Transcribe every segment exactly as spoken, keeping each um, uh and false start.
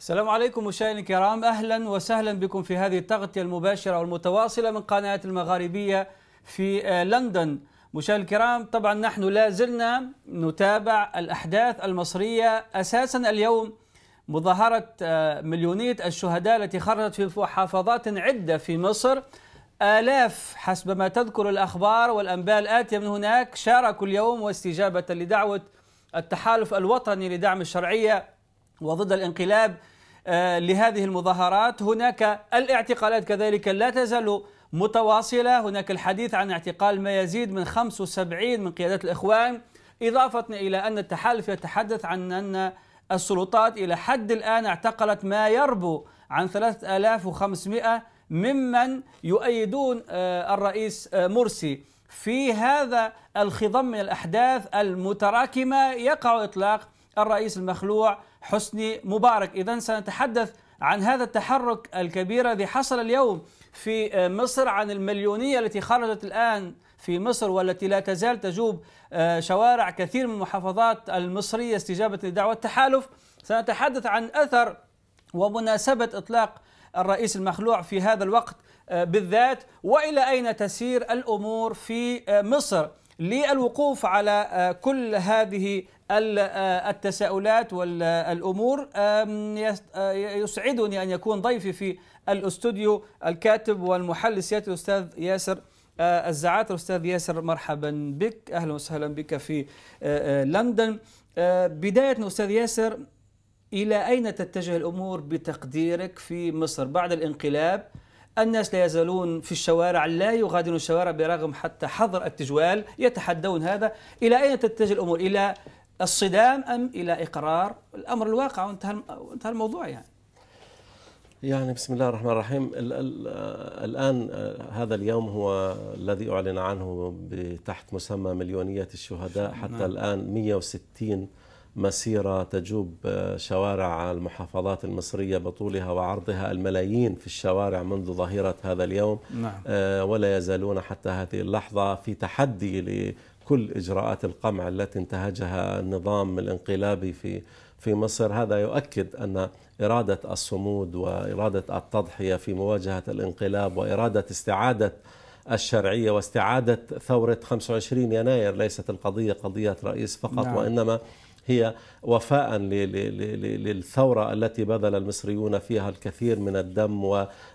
السلام عليكم مشاهدينا الكرام، أهلا وسهلا بكم في هذه التغطية المباشرة والمتواصلة من قناة المغاربية في لندن. مشاهدينا الكرام، طبعا نحن لا زلنا نتابع الأحداث المصرية. أساسا اليوم مظاهرة مليونية الشهداء التي خرجت في محافظات عدة في مصر. آلاف حسب ما تذكر الأخبار والأنباء الآتية من هناك شاركوا اليوم واستجابة لدعوة التحالف الوطني لدعم الشرعية وضد الانقلاب لهذه المظاهرات. هناك الاعتقالات كذلك لا تزال متواصلة، هناك الحديث عن اعتقال ما يزيد من خمسة وسبعين من قيادات الإخوان، إضافة إلى أن التحالف يتحدث عن أن السلطات إلى حد الآن اعتقلت ما يربو عن ثلاثة آلاف وخمسمئة ممن يؤيدون الرئيس مرسي. في هذا الخضم من الأحداث المتراكمة يقع إطلاق الرئيس المخلوع حسني مبارك. إذن سنتحدث عن هذا التحرك الكبير الذي حصل اليوم في مصر، عن المليونية التي خرجت الآن في مصر والتي لا تزال تجوب شوارع كثير من المحافظات المصرية استجابة لدعوة التحالف. سنتحدث عن أثر ومناسبة إطلاق الرئيس المخلوع في هذا الوقت بالذات، وإلى أين تسير الأمور في مصر. للوقوف على كل هذه التساؤلات والأمور يسعدني أن يكون ضيفي في الاستوديو الكاتب والمحلل السياسي الأستاذ ياسر الزعاتر. أستاذ ياسر، مرحبا بك، أهلا وسهلا بك في لندن. بداية أستاذ ياسر، إلى أين تتجه الأمور بتقديرك في مصر بعد الانقلاب؟ الناس لا يزالون في الشوارع، لا يغادرون الشوارع برغم حتى حظر التجوال، يتحدون هذا. إلى أين تتجه الأمور؟ إلى الصدام أم إلى إقرار الأمر الواقع وانتهى انتهى الموضوع؟ يعني يعني بسم الله الرحمن الرحيم. الآن هذا اليوم هو الذي أعلن عنه تحت مسمى مليونية الشهداء. حتى نعم. الآن مئة وستين مسيرة تجوب شوارع المحافظات المصرية بطولها وعرضها، الملايين في الشوارع منذ ظهيرة هذا اليوم. نعم. ولا يزالون حتى هذه اللحظة في تحدي لكل إجراءات القمع التي انتهجها النظام الانقلابي في في مصر. هذا يؤكد أن إرادة الصمود وإرادة التضحية في مواجهة الانقلاب وإرادة استعادة الشرعية واستعادة ثورة خمسة وعشرين يناير ليست القضية قضية رئيس فقط. نعم. وإنما هي وفاء للثورة التي بذل المصريون فيها الكثير من الدم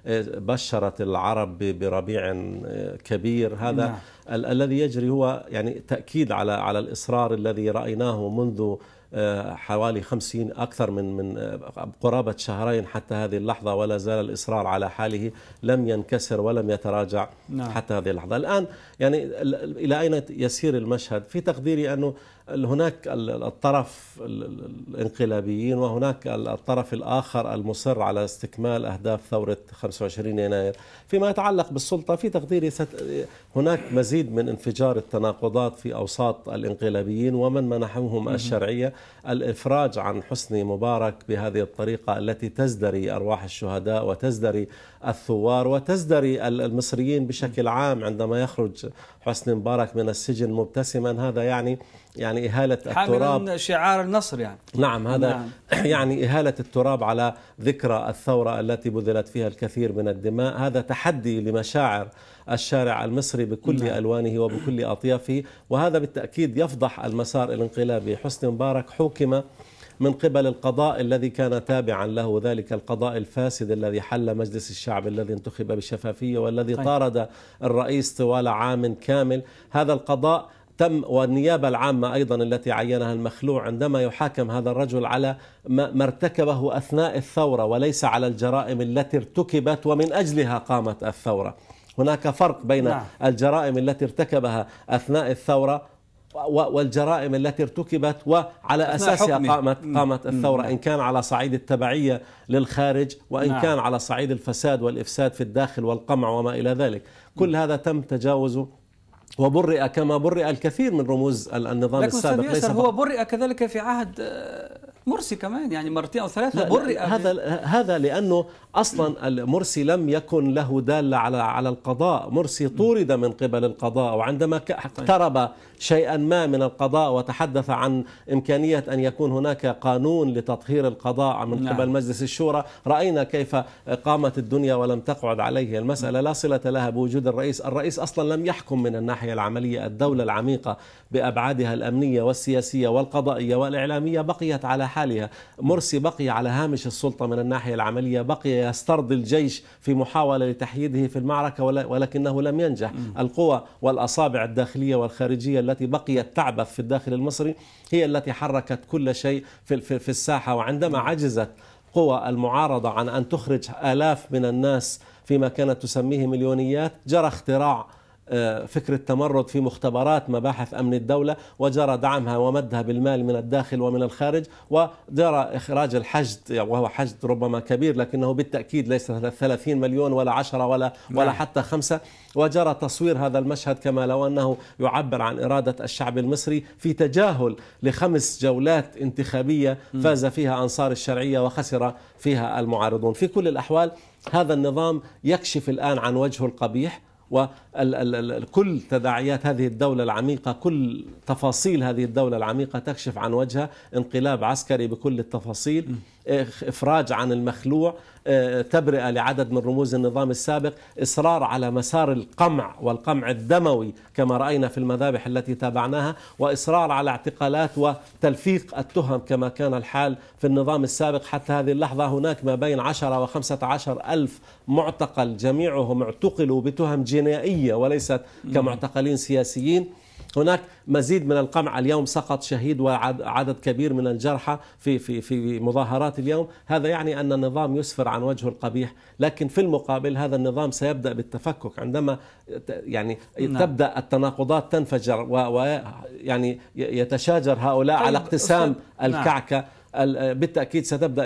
وبشرت العرب بربيع كبير. هذا نعم. ال الذي يجري هو يعني تأكيد على على الإصرار الذي رأيناه منذ حوالي خمسين أكثر من من قرابة شهرين حتى هذه اللحظة، ولا زال الإصرار على حاله، لم ينكسر ولم يتراجع. نعم. حتى هذه اللحظة. الآن يعني إلى أين يسير المشهد؟ في تقديري أنه هناك الطرف الانقلابيين وهناك الطرف الآخر المصر على استكمال أهداف ثورة خمسة وعشرين يناير. فيما يتعلق بالسلطة في تقديري هناك مزيد من انفجار التناقضات في أوساط الانقلابيين ومن منحوهم الشرعية. الإفراج عن حسني مبارك بهذه الطريقة التي تزدري أرواح الشهداء وتزدري الثوار وتزدري المصريين بشكل عام. عندما يخرج حسني مبارك من السجن مبتسما، هذا يعني يعني إهالة التراب، حاملا شعار النصر. يعني نعم هذا نعم. يعني إهالة التراب على ذكرى الثورة التي بذلت فيها الكثير من الدماء. هذا تحدي لمشاعر الشارع المصري بكل نعم. ألوانه وبكل أطيافه، وهذا بالتأكيد يفضح المسار الانقلابي. حسني مبارك حكم من قبل القضاء الذي كان تابعا له، ذلك القضاء الفاسد الذي حل مجلس الشعب الذي انتخب بشفافية والذي طيب. طارد الرئيس طوال عام كامل. هذا القضاء تم، والنيابة العامة أيضا التي عينها المخلوع، عندما يحاكم هذا الرجل على ما ارتكبه أثناء الثورة وليس على الجرائم التي ارتكبت ومن أجلها قامت الثورة. هناك فرق بين نعم. الجرائم التي ارتكبها أثناء الثورة والجرائم التي ارتكبت وعلى أساسها قامت قامت الثورة، إن كان على صعيد التبعية للخارج وإن نعم. كان على صعيد الفساد والإفساد في الداخل والقمع وما إلى ذلك. كل هذا تم تجاوزه وبرئ كما برئ الكثير من رموز النظام لكن السابق. ليس هو برئ كذلك في عهد مرسي كمان يعني مرتين أو ثلاثة لا برئ. لا هذا هذا لأنه أصلا مرسي لم يكن له دالة على على القضاء. مرسي طورد من قبل القضاء، وعندما اقترب شيئا ما من القضاء وتحدث عن إمكانية أن يكون هناك قانون لتطهير القضاء من قبل نعم. مجلس الشورى، رأينا كيف قامت الدنيا ولم تقعد عليه. المسألة لا صلة لها بوجود الرئيس. الرئيس أصلا لم يحكم من الناحية العملية. الدولة العميقة بأبعادها الأمنية والسياسية والقضائية والإعلامية بقيت على حالها. مرسي بقي على هامش السلطة من الناحية العملية، بقي يسترضي الجيش في محاولة لتحييده في المعركة ولكنه لم ينجح. القوى والأصابع الداخلية والخارجية التي بقيت تعبث في الداخل المصري هي التي حركت كل شيء في في الساحة. وعندما عجزت قوى المعارضة عن أن تخرج آلاف من الناس فيما كانت تسميه مليونيات، جرى اختراع فكرة تمرد في مختبرات مباحث أمن الدولة، وجرى دعمها ومدها بالمال من الداخل ومن الخارج، وجرى إخراج الحشد وهو حشد ربما كبير لكنه بالتأكيد ليس ثلاثين مليون ولا عشرة ولا ولا حتى خمسة، وجرى تصوير هذا المشهد كما لو أنه يعبر عن إرادة الشعب المصري في تجاهل لخمس جولات انتخابية فاز فيها أنصار الشرعية وخسر فيها المعارضون. في كل الأحوال هذا النظام يكشف الآن عن وجهه القبيح، وكل تداعيات هذه الدولة العميقة، كل تفاصيل هذه الدولة العميقة تكشف عن وجهها. انقلاب عسكري بكل التفاصيل، إفراج عن المخلوع، تبرئة لعدد من رموز النظام السابق، إصرار على مسار القمع والقمع الدموي كما رأينا في المذابح التي تابعناها، وإصرار على اعتقالات وتلفيق التهم كما كان الحال في النظام السابق. حتى هذه اللحظة هناك ما بين عشرة وخمسة عشر ألف معتقل، جميعهم اعتقلوا بتهم جنائية وليست كمعتقلين سياسيين. هناك مزيد من القمع، اليوم سقط شهيد وعدد كبير من الجرحى في في في مظاهرات اليوم. هذا يعني أن النظام يسفر عن وجهه القبيح، لكن في المقابل هذا النظام سيبدأ بالتفكك عندما يعني نعم. تبدأ التناقضات تنفجر ويعني يتشاجر هؤلاء طيب على اقتسام الكعكة. نعم. بالتأكيد ستبدأ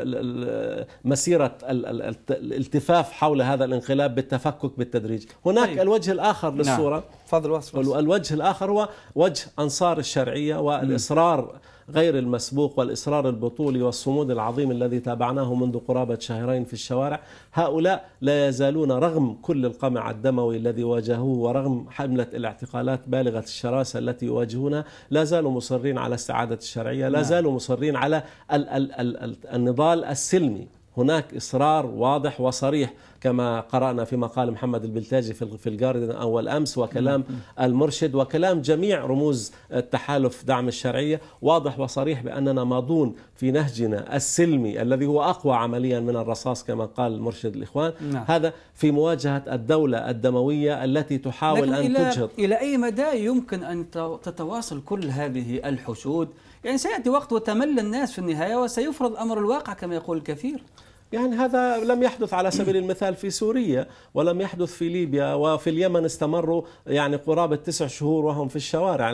مسيرة الالتفاف حول هذا الانقلاب بالتفكك بالتدريج. هناك طيب. الوجه الآخر للصورة. نعم. فضل وصل. الوجه الآخر هو وجه أنصار الشرعية والإصرار غير المسبوق والإصرار البطولي والصمود العظيم الذي تابعناه منذ قرابة شهرين في الشوارع. هؤلاء لا يزالون رغم كل القمع الدموي الذي واجهوه ورغم حملة الاعتقالات بالغة الشراسة التي يواجهونها، لا زالوا مصرين على استعادة الشرعية، لا زالوا مصرين على ال ال ال النضال السلمي. هناك إصرار واضح وصريح كما قرأنا في مقال محمد البلتاجي في الجاردن أول أمس، وكلام المرشد وكلام جميع رموز التحالف دعم الشرعية، واضح وصريح بأننا ماضون في نهجنا السلمي الذي هو أقوى عمليا من الرصاص كما قال مرشد الإخوان. نعم. هذا في مواجهة الدولة الدموية التي تحاول أن إلى تجهض. إلى أي مدى يمكن أن تتواصل كل هذه الحشود؟ يعني سيأتي وقت وتمل الناس في النهاية وسيفرض أمر الواقع كما يقول الكثير. يعني هذا لم يحدث على سبيل المثال في سوريا، ولم يحدث في ليبيا، وفي اليمن استمروا يعني قرابة تسع شهور وهم في الشوارع.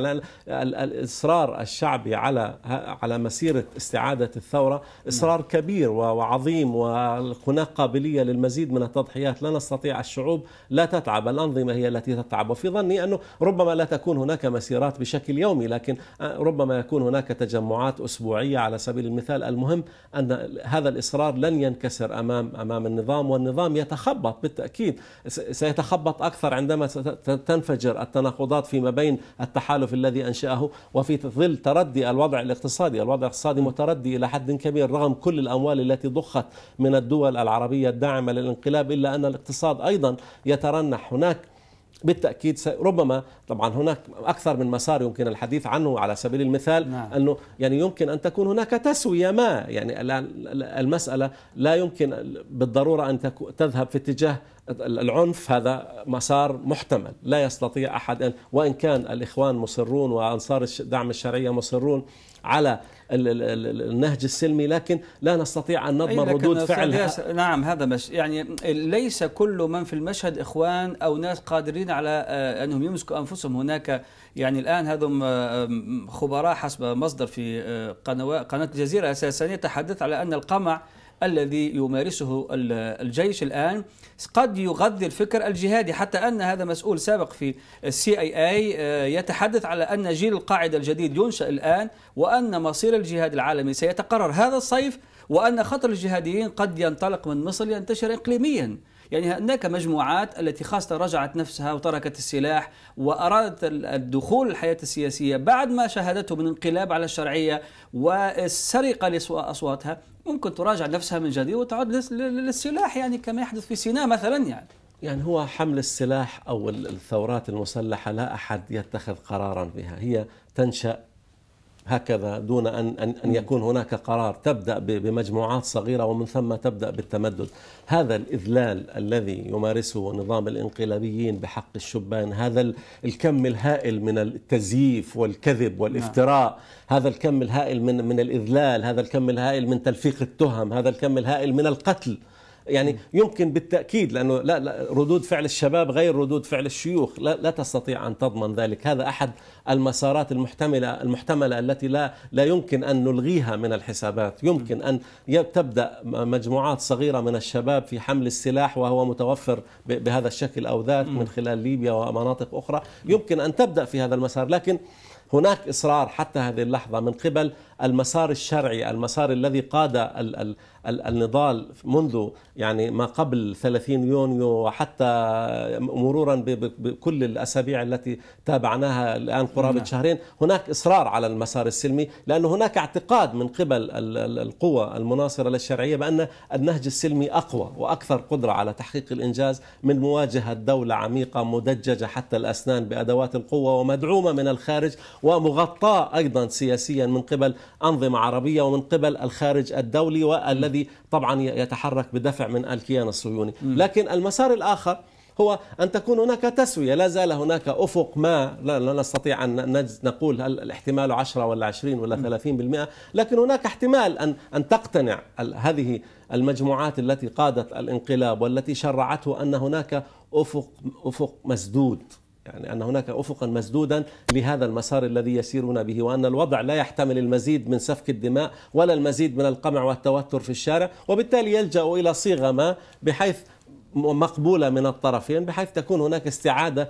الإصرار الشعبي على على مسيرة استعادة الثورة إصرار كبير وعظيم، وهناك قابلية للمزيد من التضحيات. لا نستطيع، الشعوب لا تتعب، الأنظمة هي التي تتعب. وفي ظني أنه ربما لا تكون هناك مسيرات بشكل يومي، لكن ربما يكون هناك تجمعات أسبوعية على سبيل المثال. المهم أن هذا الإصرار لن ينكسر كسر أمام أمام النظام، والنظام يتخبط بالتأكيد، سيتخبط أكثر عندما تنفجر التناقضات فيما بين التحالف الذي أنشأه وفي ظل تردي الوضع الاقتصادي. الوضع الاقتصادي متردي إلى حد كبير رغم كل الأموال التي ضخت من الدول العربية الداعمة للانقلاب، إلا أن الاقتصاد أيضا يترنح. هناك بالتأكيد ربما طبعا هناك أكثر من مسار يمكن الحديث عنه. على سبيل المثال نعم. أنه يعني يمكن أن تكون هناك تسوية ما، يعني المسألة لا يمكن بالضرورة أن تذهب في اتجاه العنف، هذا مسار محتمل لا يستطيع أحد أن، وإن كان الإخوان مصرون وأنصار دعم الشرعية مصرون على النهج السلمي، لكن لا نستطيع أن نضمن ردود فعل. نعم هذا مش يعني ليس كل من في المشهد إخوان أو ناس قادرين على أنهم يمسكوا أنفسهم. هناك يعني الآن هذم خبراء حسب مصدر في قناة قناة الجزيرة أساسا يتحدث على أن القمع الذي يمارسه الجيش الآن قد يغذي الفكر الجهادي، حتى أن هذا مسؤول سابق في السي اي اي يتحدث على أن جيل القاعدة الجديد ينشأ الآن، وأن مصير الجهاد العالمي سيتقرر هذا الصيف، وأن خطر الجهاديين قد ينطلق من مصر لينتشر إقليميا. يعني هناك مجموعات التي خاصة رجعت نفسها وتركت السلاح وأرادت الدخول الحياة السياسية بعد ما شاهدته من انقلاب على الشرعية والسرقة لأصواتها، ممكن تراجع نفسها من جديد وتعود للسلاح، يعني كما يحدث في سيناء مثلا. يعني يعني هو حمل السلاح أو الثورات المسلحة لا أحد يتخذ قرارا بها، هي تنشأ هكذا دون أن أن يكون هناك قرار. تبدأ بمجموعات صغيرة ومن ثم تبدأ بالتمدد. هذا الإذلال الذي يمارسه نظام الانقلابيين بحق الشبان، هذا الكم الهائل من التزييف والكذب والافتراء، هذا الكم الهائل من من الإذلال، هذا الكم الهائل من تلفيق التهم، هذا الكم الهائل من القتل، يعني يمكن بالتأكيد، لأنه لا, لا ردود فعل الشباب غير ردود فعل الشيوخ، لا, لا تستطيع أن تضمن ذلك. هذا أحد المسارات المحتملة المحتملة التي لا لا يمكن أن نلغيها من الحسابات. يمكن أن تبدأ مجموعات صغيرة من الشباب في حمل السلاح وهو متوفر بهذا الشكل أو ذاك من خلال ليبيا ومناطق أخرى، يمكن أن تبدأ في هذا المسار، لكن هناك إصرار حتى هذه اللحظة من قبل المسار الشرعي، المسار الذي قاد ال ال النضال منذ يعني ما قبل ثلاثين يونيو وحتى مرورا بكل الأسابيع التي تابعناها الآن قرابة شهرين. هناك إصرار على المسار السلمي، لأن هناك اعتقاد من قبل القوى المناصرة للشرعية بأن النهج السلمي أقوى وأكثر قدرة على تحقيق الإنجاز من مواجهة دولة عميقة مدججة حتى الأسنان بأدوات القوة ومدعومة من الخارج ومغطاة أيضا سياسيا من قبل أنظمة عربية ومن قبل الخارج الدولي والذي طبعا يتحرك بدفع من الكيان الصهيوني. لكن المسار الآخر هو أن تكون هناك تسوية، لا زال هناك أفق ما لا نستطيع أن نقول هل الاحتمال عشرة ولا عشرين ولا ثلاثين بالمئة، لكن هناك احتمال أن أن تقتنع هذه المجموعات التي قادت الانقلاب والتي شرعته أن هناك أفق أفق مسدود، يعني أن هناك أفقا مسدودا لهذا المسار الذي يسيرون به، وأن الوضع لا يحتمل المزيد من سفك الدماء ولا المزيد من القمع والتوتر في الشارع، وبالتالي يلجأ إلى صيغة ما بحيث مقبولة من الطرفين، بحيث تكون هناك استعادة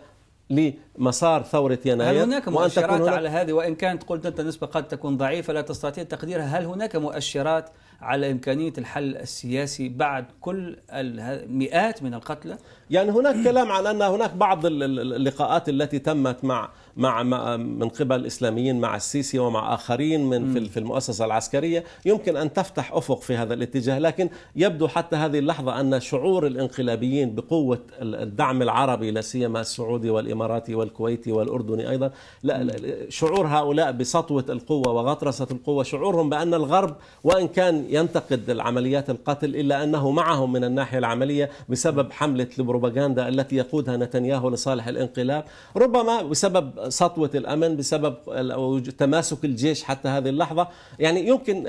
لمسار ثورة يناير. هل هناك مؤشرات هناك على هذه؟ وإن كانت قلت أنت نسبة قد تكون ضعيفة لا تستطيع تقديرها، هل هناك مؤشرات على إمكانية الحل السياسي بعد كل المئات من القتلى؟ يعني هناك كلام عن أن هناك بعض اللقاءات التي تمت مع مع من قبل الإسلاميين مع السيسي ومع آخرين من في المؤسسة العسكرية يمكن أن تفتح أفق في هذا الاتجاه، لكن يبدو حتى هذه اللحظة أن شعور الانقلابيين بقوة الدعم العربي لا سيما السعودي والإماراتي والكويتي والأردني أيضا، لا شعور هؤلاء بسطوة القوة وغطرسة القوة، شعورهم بأن الغرب وإن كان ينتقد العمليات القتل إلا أنه معهم من الناحية العملية بسبب حملة البروباغندا التي يقودها نتنياهو لصالح الانقلاب، ربما بسبب سطوة الأمن، بسبب تماسك الجيش حتى هذه اللحظة. يعني يمكن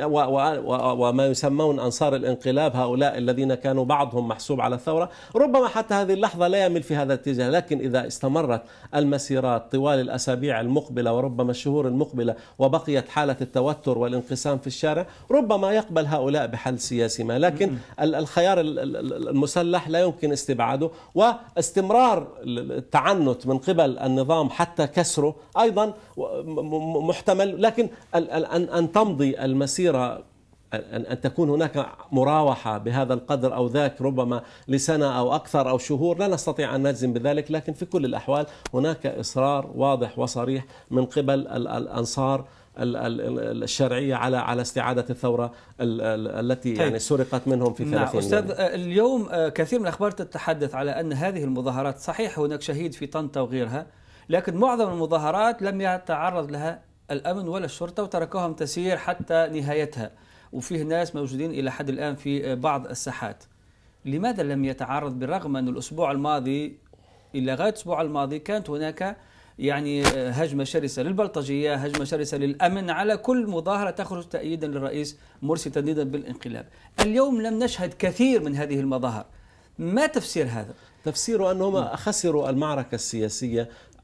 وما يسمون أنصار الانقلاب هؤلاء الذين كانوا بعضهم محسوب على الثورة، ربما حتى هذه اللحظة لا يميل في هذا الاتجاه، لكن إذا استمرت المسيرات طوال الأسابيع المقبلة وربما الشهور المقبلة وبقيت حالة التوتر والانقسام في الشارع، ربما يقبل هؤلاء بحل سياسي ما، لكن الخيار المسلح لا يمكن استبعاده، واستمرار التعنت من قبل النظام حتى كسره أيضا محتمل، لكن أن تمضي المسيرة، أن تكون هناك مراوحة بهذا القدر أو ذاك ربما لسنة أو أكثر أو شهور، لا نستطيع أن نجزم بذلك، لكن في كل الأحوال هناك إصرار واضح وصريح من قبل الأنصار الشرعية على على استعادة الثورة التي يعني سرقت منهم في ثلاثين نعم. أستاذ، اليوم كثير من الأخبار تتحدث على أن هذه المظاهرات صحيح هناك شهيد في طنطا وغيرها، لكن معظم المظاهرات لم يتعرض لها الأمن ولا الشرطة وتركوهم تسير حتى نهايتها، وفيه ناس موجودين إلى حد الآن في بعض الساحات. لماذا لم يتعرض بالرغم أن الأسبوع الماضي إلى غاية الأسبوع الماضي كانت هناك يعني هجمة شرسة للبلطجية، هجمة شرسة للأمن على كل مظاهرة تخرج تأييدا للرئيس مرسي تنديدا بالانقلاب. اليوم لم نشهد كثير من هذه المظاهر، ما تفسير هذا؟ تفسيره أنهم خسروا المعركة السياسية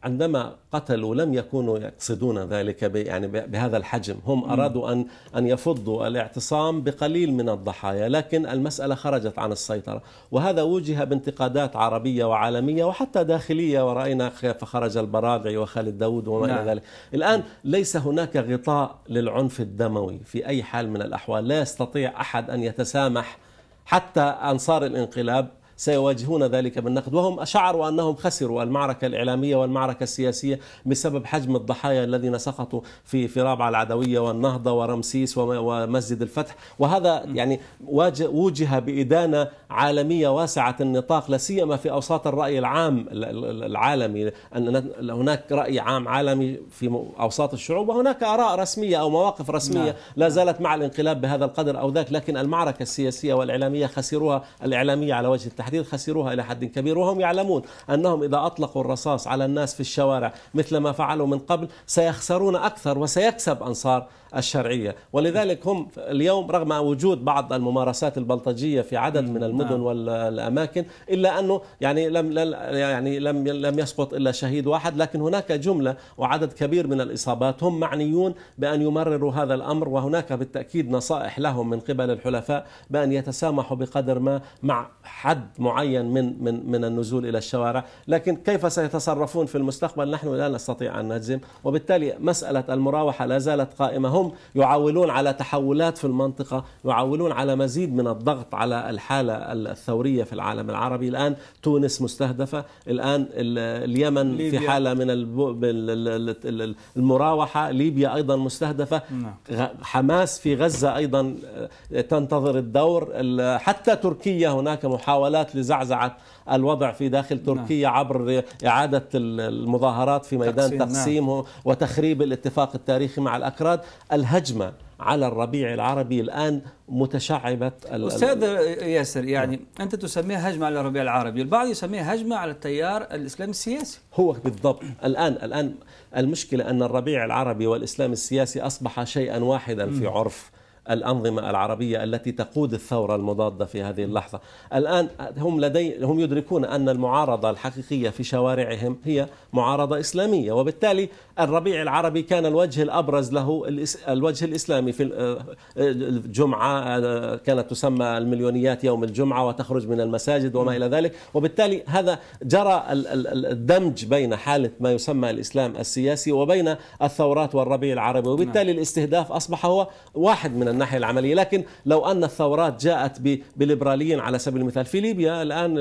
عندما قتلوا لم يكونوا يقصدون ذلك يعني بهذا الحجم، هم أرادوا أن أن يفضوا الاعتصام بقليل من الضحايا، لكن المسألة خرجت عن السيطرة، وهذا وجه بانتقادات عربية وعالمية وحتى داخلية، ورأينا كيف خرج البراغعي وخالد داوود وما إلى ذلك. الآن ليس هناك غطاء للعنف الدموي في أي حال من الأحوال، لا يستطيع أحد أن يتسامح، حتى أنصار الانقلاب سيواجهون ذلك بالنقد، وهم شعروا أنهم خسروا المعركة الإعلامية والمعركة السياسية بسبب حجم الضحايا الذين سقطوا في في رابعة العدوية والنهضة ورمسيس ومسجد الفتح، وهذا يعني وجه بإدانة عالمية واسعة النطاق، لا سيما في أوساط الرأي العام العالمي، أن هناك رأي عام عالمي في أوساط الشعوب، وهناك آراء رسمية أو مواقف رسمية لا زالت مع الانقلاب بهذا القدر أو ذاك، لكن المعركة السياسية والإعلامية خسروها، الإعلامية على وجه التحديد خسروها إلى حد كبير، وهم يعلمون أنهم إذا أطلقوا الرصاص على الناس في الشوارع مثل ما فعلوا من قبل سيخسرون أكثر وسيكسب أنصار الشرعية. ولذلك هم اليوم رغم وجود بعض الممارسات البلطجية في عدد من المدن والأماكن، إلا أنه يعني لم يعني لم لم يسقط إلا شهيد واحد، لكن هناك جملة وعدد كبير من الإصابات. هم معنيون بأن يمرروا هذا الأمر، وهناك بالتأكيد نصائح لهم من قبل الحلفاء بأن يتسامحوا بقدر ما مع حد معين من من من النزول إلى الشوارع، لكن كيف سيتصرفون في المستقبل نحن لا نستطيع أن نجزم، وبالتالي مسألة المراوحة لا زالت قائمة. هم يعولون على تحولات في المنطقة، يعولون على مزيد من الضغط على الحالة الثورية في العالم العربي. الآن تونس مستهدفة، الآن اليمن ليبيا في حالة من المراوحة، ليبيا أيضا مستهدفة، حماس في غزة أيضا تنتظر الدور، حتى تركيا هناك محاولات لزعزعة الوضع في داخل تركيا عبر إعادة المظاهرات في ميدان تقسيم, تقسيم وتخريب الاتفاق التاريخي مع الأكراد. الهجمة على الربيع العربي الآن متشعبة. أستاذ ياسر، يعني أنت تسميها هجمة على الربيع العربي، البعض يسميها هجمة على التيار الإسلامي السياسي. هو بالضبط الآن الآن المشكلة أن الربيع العربي والإسلام السياسي أصبح شيئا واحدا في عرف الأنظمة العربية التي تقود الثورة المضادة في هذه اللحظة. الآن هم لدي هم يدركون أن المعارضة الحقيقية في شوارعهم هي معارضة إسلامية، وبالتالي الربيع العربي كان الوجه الأبرز له الوجه الإسلامي. في الجمعة كانت تسمى المليونيات يوم الجمعة وتخرج من المساجد وما إلى ذلك، وبالتالي هذا جرى الدمج بين حالة ما يسمى الإسلام السياسي وبين الثورات والربيع العربي، وبالتالي الاستهداف أصبح هو واحد من الناحية العملية. لكن لو أن الثورات جاءت بليبراليين على سبيل المثال في ليبيا، الآن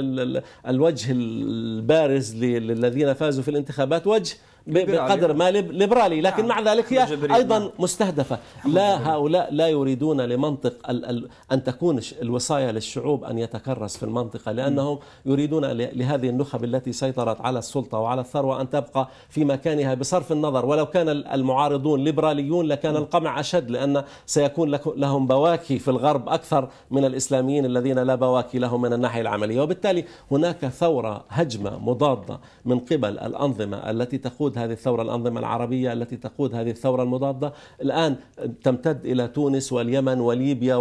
الوجه البارز للذين فازوا في الانتخابات وجه بقدر ما ليبرالي، لكن مع ذلك هي أيضا مستهدفة. لا، هؤلاء لا يريدون لمنطق أن تكون الوصاية للشعوب أن يتكرس في المنطقة، لأنهم يريدون لهذه النخب التي سيطرت على السلطة وعلى الثروة أن تبقى في مكانها بصرف النظر. ولو كان المعارضون ليبراليون لكان القمع أشد، لأن سيكون لهم بواكي في الغرب أكثر من الإسلاميين الذين لا بواكي لهم من الناحية العملية. وبالتالي هناك ثورة هجمة مضادة من قبل الأنظمة التي تقود هذه الثورة، الأنظمة العربية التي تقود هذه الثورة المضادة، الآن تمتد إلى تونس واليمن وليبيا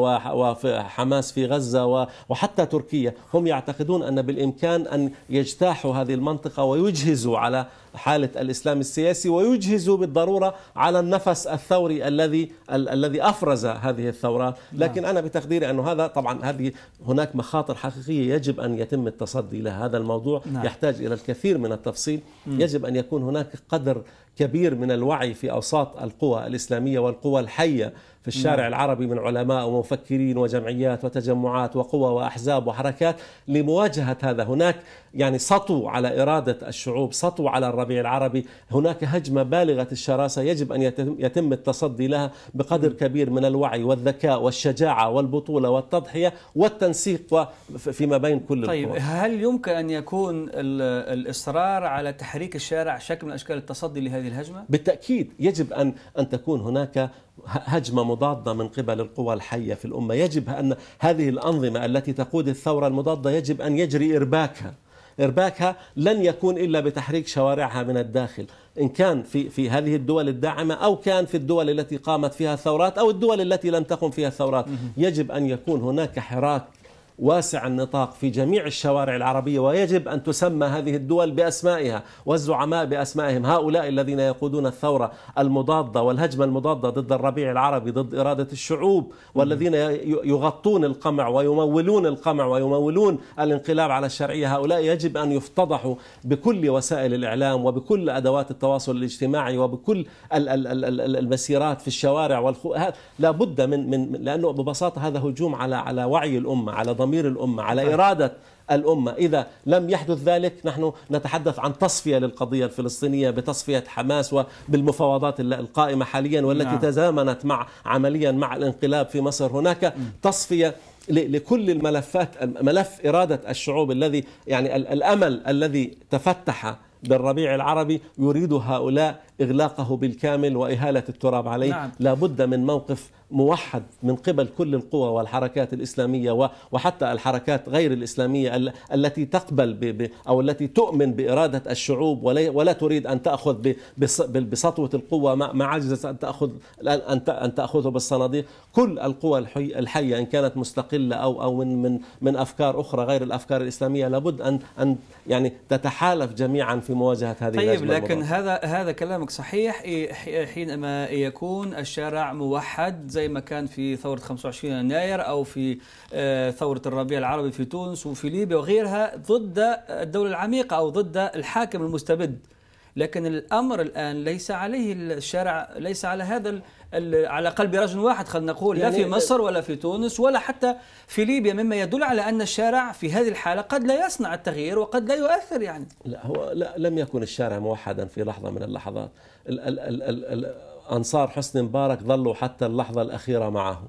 وحماس في غزة وحتى تركيا. هم يعتقدون أن بالإمكان أن يجتاحوا هذه المنطقة ويجهزوا على حالة الإسلام السياسي، ويجهزوا بالضرورة على النفس الثوري الذي الذي أفرز هذه الثورات. لكن أنا بتقديري أنه هذا طبعا هذه هناك مخاطر حقيقية يجب أن يتم التصدي لها. هذا الموضوع يحتاج إلى الكثير من التفصيل، يجب أن يكون هناك قدر كبير من الوعي في أوساط القوى الإسلامية والقوى الحية في الشارع العربي من علماء ومفكرين وجمعيات وتجمعات وقوى وأحزاب وحركات لمواجهة هذا. هناك يعني سطو على إرادة الشعوب، سطو على الربيع العربي، هناك هجمة بالغة الشراسة يجب أن يتم التصدي لها بقدر كبير من الوعي والذكاء والشجاعة والبطولة والتضحية والتنسيق فيما بين كل طيب القوى. هل يمكن أن يكون الإصرار على تحريك الشارع شكل من أشكال التصدي لهذه الهجمة؟ بالتأكيد يجب أن أن تكون هناك هجمة مضادة من قبل القوى الحية في الأمة. يجب أن هذه الأنظمة التي تقود الثورة المضادة يجب أن يجري إرباكها. إرباكها لن يكون إلا بتحريك شوارعها من الداخل، إن كان في في هذه الدول الداعمة أو كان في الدول التي قامت فيها الثورات أو الدول التي لم تقم فيها الثورات. يجب أن يكون هناك حراك واسع النطاق في جميع الشوارع العربية، ويجب أن تسمى هذه الدول بأسمائها والزعماء بأسمائهم. هؤلاء الذين يقودون الثورة المضادة والهجمة المضادة ضد الربيع العربي، ضد إرادة الشعوب، والذين يغطون القمع ويمولون القمع ويمولون الانقلاب على الشرعية، هؤلاء يجب أن يفتضحوا بكل وسائل الإعلام وبكل أدوات التواصل الاجتماعي وبكل المسيرات في الشوارع والخو... لا بد من من لأنه ببساطة هذا هجوم على على وعي الأمة، على ضمير الأمة، على إرادة الأمة. إذا لم يحدث ذلك نحن نتحدث عن تصفية للقضية الفلسطينية بتصفية حماس وبالمفاوضات القائمة حاليا والتي نعم. تزامنت مع عمليا مع الانقلاب في مصر. هناك تصفية لكل الملفات، ملف إرادة الشعوب الذي يعني الأمل الذي تفتح بالربيع العربي يريد هؤلاء إغلاقه بالكامل وإهالة التراب عليه. نعم. لا بد من موقف موحد من قبل كل القوى والحركات الإسلامية وحتى الحركات غير الإسلامية التي تقبل ب أو التي تؤمن بإرادة الشعوب ولا تريد أن تأخذ بسطوة القوة ما عجزت أن تأخذ أن تأخذه بالصناديق. كل القوى الحية إن كانت مستقلة أو أو من من من أفكار أخرى غير الأفكار الإسلامية لابد أن أن يعني تتحالف جميعا في مواجهة هذه الأزمة. طيب لكن هذا هذا كلامك صحيح حينما يكون الشارع موحد زي ما كان في ثورة خمسة وعشرين يناير أو في ثورة الربيع العربي في تونس وفي ليبيا وغيرها ضد الدولة العميقة أو ضد الحاكم المستبد. لكن الأمر الآن ليس عليه الشارع، ليس على هذا على قلب رجل واحد خلينا نقول، لا في مصر ولا في تونس ولا حتى في ليبيا، مما يدل على أن الشارع في هذه الحالة قد لا يصنع التغيير وقد لا يؤثر. يعني لا هو لا لم يكن الشارع موحدا في لحظة من اللحظات. ال ال ال ال ال أنصار حسني مبارك ظلوا حتى اللحظة الأخيرة معه،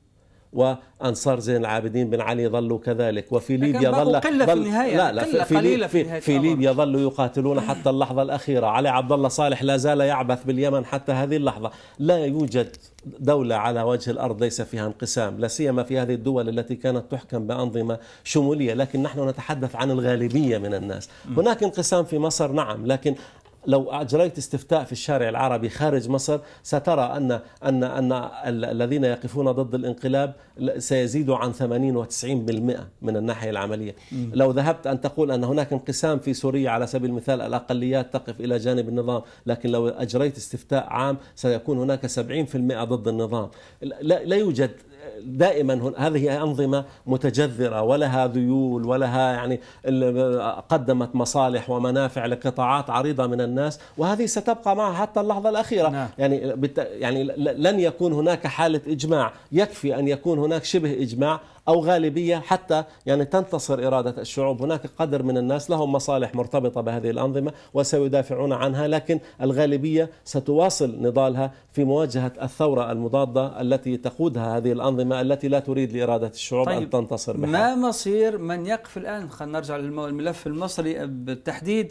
وأنصار زين العابدين بن علي ظلوا كذلك، وفي ليبيا ظل قلة في النهاية لا لا في, في, في, في ليبيا ظلوا يقاتلون حتى اللحظة الأخيرة. علي عبد الله صالح لا زال يعبث باليمن حتى هذه اللحظة. لا يوجد دولة على وجه الأرض ليس فيها انقسام، لا سيما في هذه الدول التي كانت تحكم بأنظمة شمولية، لكن نحن نتحدث عن الغالبية من الناس. هناك انقسام في مصر نعم، لكن لو أجريت استفتاء في الشارع العربي خارج مصر سترى أن أن أن الذين يقفون ضد الانقلاب سيزيدوا عن ثمانين وتسعين بالمئة من الناحية العملية. م. لو ذهبت أن تقول أن هناك انقسام في سوريا على سبيل المثال، الأقليات تقف إلى جانب النظام، لكن لو أجريت استفتاء عام سيكون هناك سبعين بالمئة ضد النظام. لا, لا يوجد دائما هذه أنظمة متجذرة ولها ذيول ولها يعني قدمت مصالح ومنافع لقطاعات عريضة من الناس، وهذه ستبقى معها حتى اللحظة الأخيرة. نعم. يعني يعني لن يكون هناك حالة إجماع، يكفي أن يكون هناك شبه إجماع أو غالبية حتى يعني تنتصر إرادة الشعوب. هناك قدر من الناس لهم مصالح مرتبطة بهذه الأنظمة وسيدافعون عنها، لكن الغالبية ستواصل نضالها في مواجهة الثورة المضادة التي تقودها هذه الأنظمة التي لا تريد لإرادة الشعوب. طيب أن تنتصر بحال. ما مصير من يقف الآن؟ خلينا نرجع للملف المصري بالتحديد.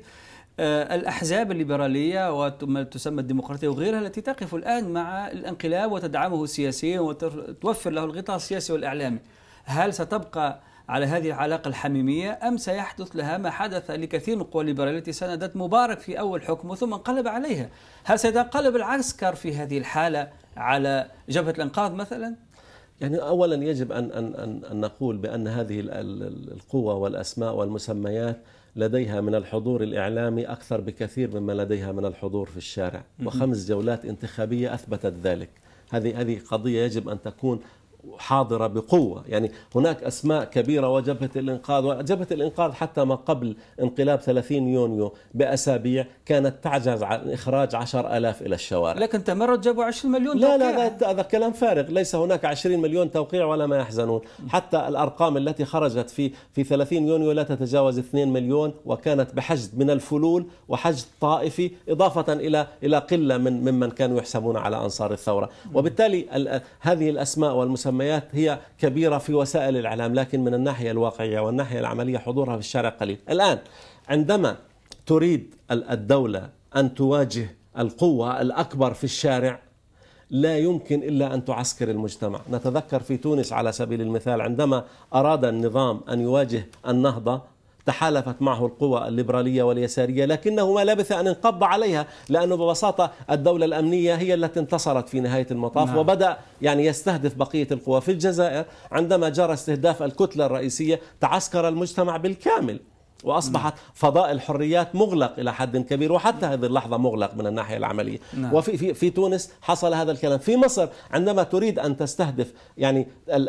الأحزاب الليبرالية وما تسمى الديمقراطية وغيرها التي تقف الآن مع الانقلاب وتدعمه سياسيا وتوفر له الغطاء السياسي والإعلامي، هل ستبقى على هذه العلاقة الحميمية أم سيحدث لها ما حدث لكثير من القوى الليبرالية التي ساندت مبارك في أول حكمه ثم انقلب عليها؟ هل سينقلب العسكر في هذه الحالة على جبهة الإنقاذ مثلا؟ يعني أولا يجب أن, أن, أن نقول بأن هذه القوى والأسماء والمسميات لديها من الحضور الإعلامي أكثر بكثير مما لديها من الحضور في الشارع، وخمس جولات انتخابية أثبتت ذلك. هذه هذه قضية يجب أن تكون حاضرة بقوة. يعني هناك أسماء كبيرة وجبهة الإنقاذ، وجبهة الإنقاذ حتى ما قبل انقلاب ثلاثين يونيو بأسابيع كانت تعجز عن إخراج عشر آلاف إلى الشوارع، لكن تمرد جابوا عشرين مليون لا توقيع. لا هذا كلام فارغ، ليس هناك عشرين مليون توقيع ولا ما يحزنون. حتى الأرقام التي خرجت في في ثلاثين يونيو لا تتجاوز اثنين مليون، وكانت بحشد من الفلول وحشد طائفي إضافة إلى إلى قلة من ممن كانوا يحسبون على أنصار الثورة. وبالتالي هذه الأسماء والمسميات هي كبيرة في وسائل الإعلام، لكن من الناحية الواقعية والناحية العملية حضورها في الشارع قليل. الآن عندما تريد الدولة أن تواجه القوة الأكبر في الشارع لا يمكن إلا أن تعسكر المجتمع. نتذكر في تونس على سبيل المثال عندما أراد النظام أن يواجه النهضة تحالفت معه القوى الليبرالية واليسارية، لكنه ما لبث أن انقض عليها، لأنه ببساطة الدولة الأمنية هي التي انتصرت في نهاية المطاف. نعم. وبدأ يعني يستهدف بقية القوى. في الجزائر عندما جرى استهداف الكتلة الرئيسية تعسكر المجتمع بالكامل، وأصبحت فضاء الحريات مغلق إلى حد كبير، وحتى هذه اللحظة مغلق من الناحية العملية. نعم. وفي في, في تونس حصل هذا الكلام. في مصر عندما تريد أن تستهدف يعني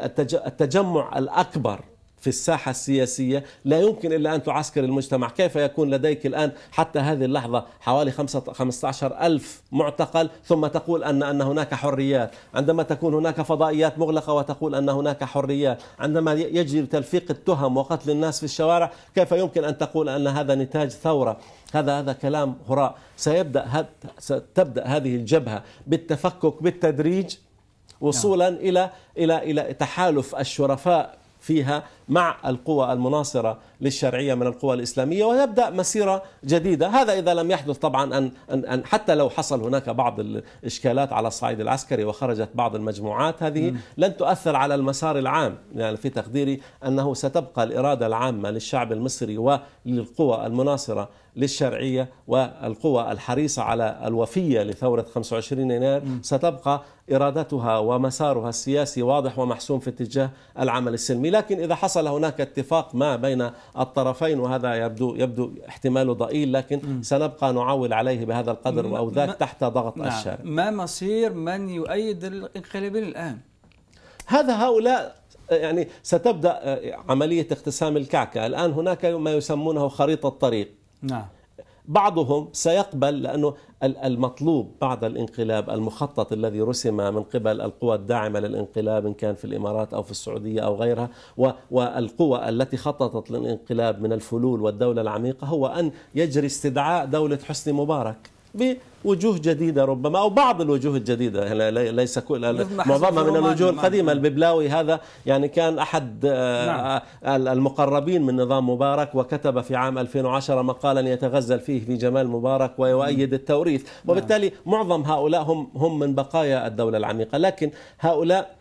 التجمع الأكبر في الساحة السياسية لا يمكن إلا أن تعسكر المجتمع. كيف يكون لديك الآن حتى هذه اللحظة حوالي خمسة عشر ألف معتقل ثم تقول أن أن هناك حريات، عندما تكون هناك فضائيات مغلقة وتقول أن هناك حريات، عندما يجري تلفيق التهم وقتل الناس في الشوارع كيف يمكن أن تقول أن هذا نتاج ثورة؟ هذا هذا كلام هراء. سيبدأ ستبدأ هذه الجبهة بالتفكك بالتدريج وصولا نعم. إلى إلى إلى تحالف الشرفاء فيها مع القوى المناصرة للشرعية من القوى الإسلامية، ويبدأ مسيرة جديدة. هذا إذا لم يحدث طبعا أن, أن, أن حتى لو حصل هناك بعض الإشكالات على الصعيد العسكري وخرجت بعض المجموعات هذه م. لن تؤثر على المسار العام. يعني في تقديري أنه ستبقى الإرادة العامة للشعب المصري وللقوى المناصرة للشرعية والقوى الحريصة على الوفية لثورة خمسة وعشرين يناير ستبقى إرادتها ومسارها السياسي واضح ومحسوم في اتجاه العمل السلمي. لكن إذا حصل هناك اتفاق ما بين الطرفين، وهذا يبدو يبدو احتماله ضئيل، لكن م. سنبقى نعول عليه بهذا القدر أو ذاك تحت ضغط نعم. الشارع. ما مصير من يؤيد الانقلابين الآن؟ هذا هؤلاء يعني ستبدأ عملية اقتسام الكعكة. الآن هناك ما يسمونه خريطة طريق. نعم. بعضهم سيقبل لأنه المطلوب بعد الانقلاب المخطط الذي رسم من قبل القوى الداعمة للانقلاب إن كان في الإمارات أو في السعودية أو غيرها، والقوى التي خططت للانقلاب من الفلول والدولة العميقة، هو أن يجري استدعاء دولة حسني مبارك بوجوه جديدة ربما أو بعض الوجوه الجديدة، يعني ليس كل معظمها من الوجوه القديمة. الببلاوي هذا يعني كان أحد نعم. المقربين من نظام مبارك، وكتب في عام ألفين وعشرة مقالا يتغزل فيه في جمال مبارك ويؤيد التوريث، وبالتالي معظم هؤلاء هم هم من بقايا الدولة العميقة. لكن هؤلاء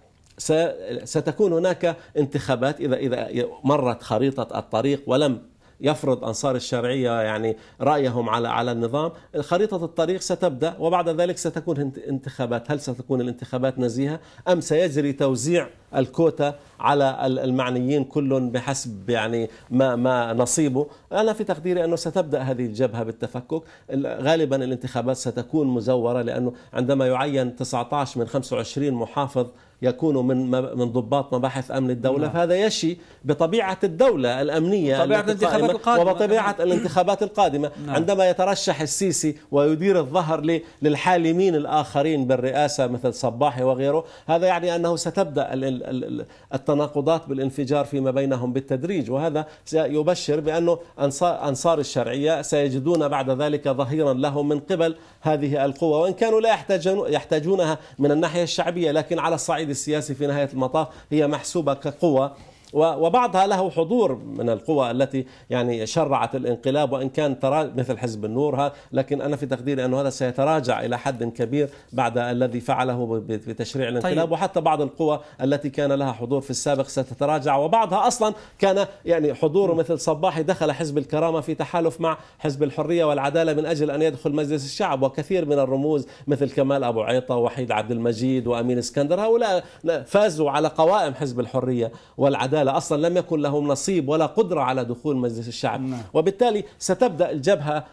ستكون هناك انتخابات إذا إذا مرت خريطة الطريق ولم يفرض أنصار الشرعية يعني رأيهم على على النظام. خريطة الطريق ستبدأ وبعد ذلك ستكون انتخابات. هل ستكون الانتخابات نزيهة أم سيجري توزيع الكوتا على المعنيين كل بحسب يعني ما ما نصيبه؟ أنا في تقديري أنه ستبدأ هذه الجبهة بالتفكك. غالبا الانتخابات ستكون مزورة، لأنه عندما يعين تسعة عشر من خمسة وعشرين محافظ يكونوا من من ضباط مباحث أمن الدولة، نعم. فهذا يشي بطبيعة الدولة الأمنية وطبيعة الانتخابات القادمة وبطبيعة الانتخابات القادمة. نعم. عندما يترشح السيسي ويدير الظهر للحالمين الآخرين بالرئاسة مثل صباحي وغيره، هذا يعني أنه ستبدأ التناقضات بالانفجار فيما بينهم بالتدريج، وهذا سيبشر بأنه أنصار الشرعية سيجدون بعد ذلك ظهيرا لهم من قبل هذه القوة، وإن كانوا لا يحتاجونها من الناحية الشعبية، لكن على الصعيد السياسي في نهاية المطاف هي محسوبة كقوة، وبعضها له حضور من القوى التي يعني شرعت الانقلاب، وإن كان مثل حزب النور، لكن أنا في تقديري أنه هذا سيتراجع إلى حد كبير بعد الذي فعله بتشريع الانقلاب. طيب. وحتى بعض القوى التي كان لها حضور في السابق ستتراجع، وبعضها أصلا كان يعني حضوره مثل صباحي دخل حزب الكرامة في تحالف مع حزب الحرية والعدالة من أجل أن يدخل مجلس الشعب، وكثير من الرموز مثل كمال أبو عيطة ووحيد عبد المجيد وأمين اسكندر هؤلاء فازوا على قوائم حزب الحرية والعدالة، أصلا لم يكن لهم نصيب ولا قدرة على دخول مجلس الشعب. نعم. وبالتالي ستبدأ الجبهة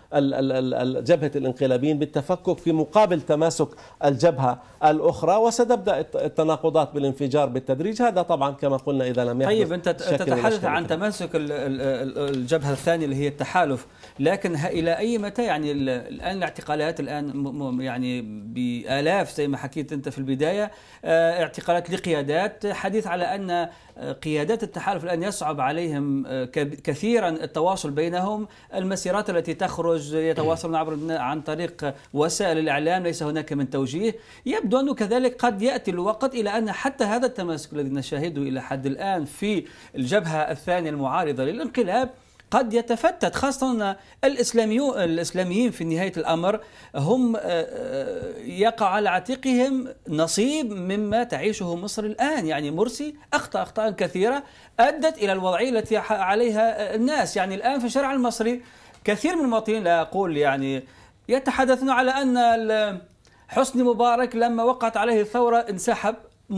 جبهة الانقلابيين بالتفكك في مقابل تماسك الجبهة الأخرى، وستبدأ التناقضات بالانفجار بالتدريج. هذا طبعا كما قلنا إذا لم يحدث. طيب أنت تتحدث عن تماسك الجبهة الثانية اللي هي التحالف، لكن إلى أي متى؟ يعني الآن الاعتقالات الآن يعني بآلاف زي ما حكيت أنت في البداية، اعتقالات لقيادات، حديث على أن قيادات التحالف الآن يصعب عليهم كثيرا التواصل بينهم، المسيرات التي تخرج يتواصلون عبر عن طريق وسائل الإعلام، ليس هناك من توجيه. يبدو أنه كذلك قد يأتي الوقت إلى أن حتى هذا التماسك الذي نشاهده إلى حد الآن في الجبهة الثانية المعارضة للانقلاب قد يتفتت، خاصة أن الإسلاميون الإسلاميين في نهاية الأمر هم يقع على عاتقهم نصيب مما تعيشه مصر الآن. يعني مرسي أخطأ أخطاء كثيرة أدت إلى الوضعية التي عليها الناس. يعني الآن في الشارع المصري كثير من المواطنين، لا أقول يعني، يتحدثون على أن حسني مبارك لما وقعت عليه الثورة انسحب،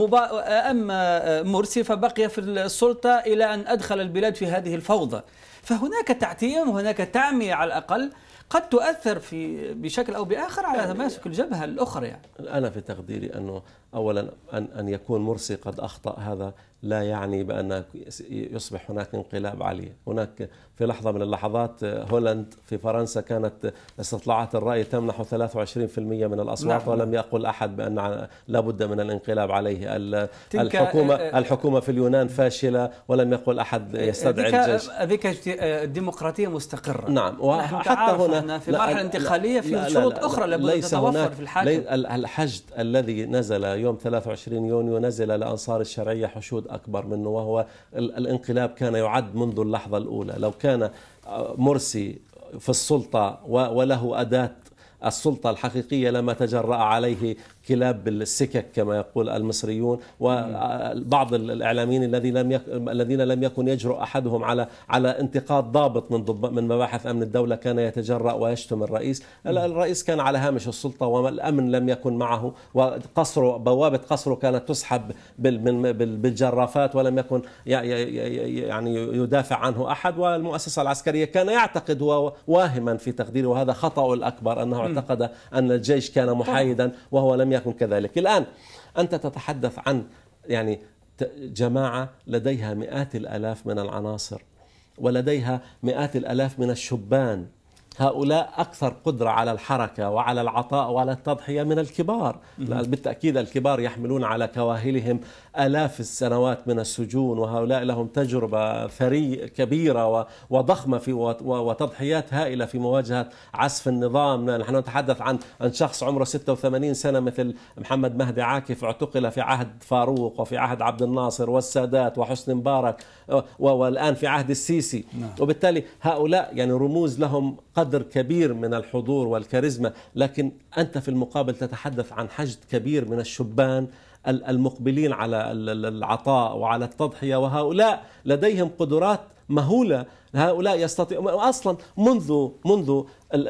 أما مرسي فبقي في السلطة إلى أن أدخل البلاد في هذه الفوضى. فهناك تعتيم وهناك تعمية على الأقل قد تؤثر في بشكل أو بآخر على تماسك الجبهة الأخرى. يعني أنا في تقديري أنه أولا أن أن يكون مرسي قد أخطأ هذا لا يعني بأن يصبح هناك انقلاب عليه. هناك في لحظة من اللحظات هولند في فرنسا كانت استطلاعات الرأي تمنح ثلاثة وعشرين بالمئة من الأصوات، نعم. ولم يقل أحد بأن لا بد من الانقلاب عليه. الحكومة الحكومة في اليونان فاشلة ولم يقل أحد يستدعي الجيش. هذيك الديمقراطية مستقرة. نعم. وحتى هنا في مرحلة انتقالية في شروط أخرى لابد أن تتوفر في الحاكم. الحشد الذي نزل يوم ثلاثة وعشرين يونيو نزل لأنصار الشرعية حشود أكبر منه، وهو الانقلاب كان يعد منذ اللحظة الأولى. لو كان مرسي في السلطة وله أداة السلطة الحقيقية لما تجرأ عليه كلاب السكك كما يقول المصريون، وبعض الإعلاميين الذين لم يكن الذين لم يكن يجرؤ أحدهم على على انتقاد ضابط من من مباحث أمن الدولة كان يتجرأ ويشتم الرئيس. الرئيس كان على هامش السلطة والأمن لم يكن معه، وقصره بوابة قصره كانت تسحب بالجرافات ولم يكن يعني يدافع عنه أحد. والمؤسسة العسكرية كان يعتقد هو واهما في تقديره، وهذا خطأ الأكبر أنه اعتقد أن الجيش كان محايدا وهو لم يكن كذلك. الآن أنت تتحدث عن يعني جماعة لديها مئات الآلاف من العناصر ولديها مئات الآلاف من الشبان، هؤلاء أكثر قدرة على الحركة وعلى العطاء وعلى التضحية من الكبار. بالتأكيد الكبار يحملون على كواهلهم آلاف السنوات من السجون، وهؤلاء لهم تجربة ثري كبيرة وضخمة في وتضحيات هائلة في مواجهة عسف النظام. نحن نتحدث عن عن شخص عمره ستة وثمانين سنة مثل محمد مهدي عاكف، اعتقل في عهد فاروق وفي عهد عبد الناصر والسادات وحسني مبارك والآن في عهد السيسي. وبالتالي هؤلاء يعني رموز لهم قدر كبير من الحضور والكاريزما، لكن أنت في المقابل تتحدث عن حشد كبير من الشبان المقبلين على العطاء وعلى التضحية، وهؤلاء لديهم قدرات مهولة. هؤلاء يستطيعون أصلا منذ منذ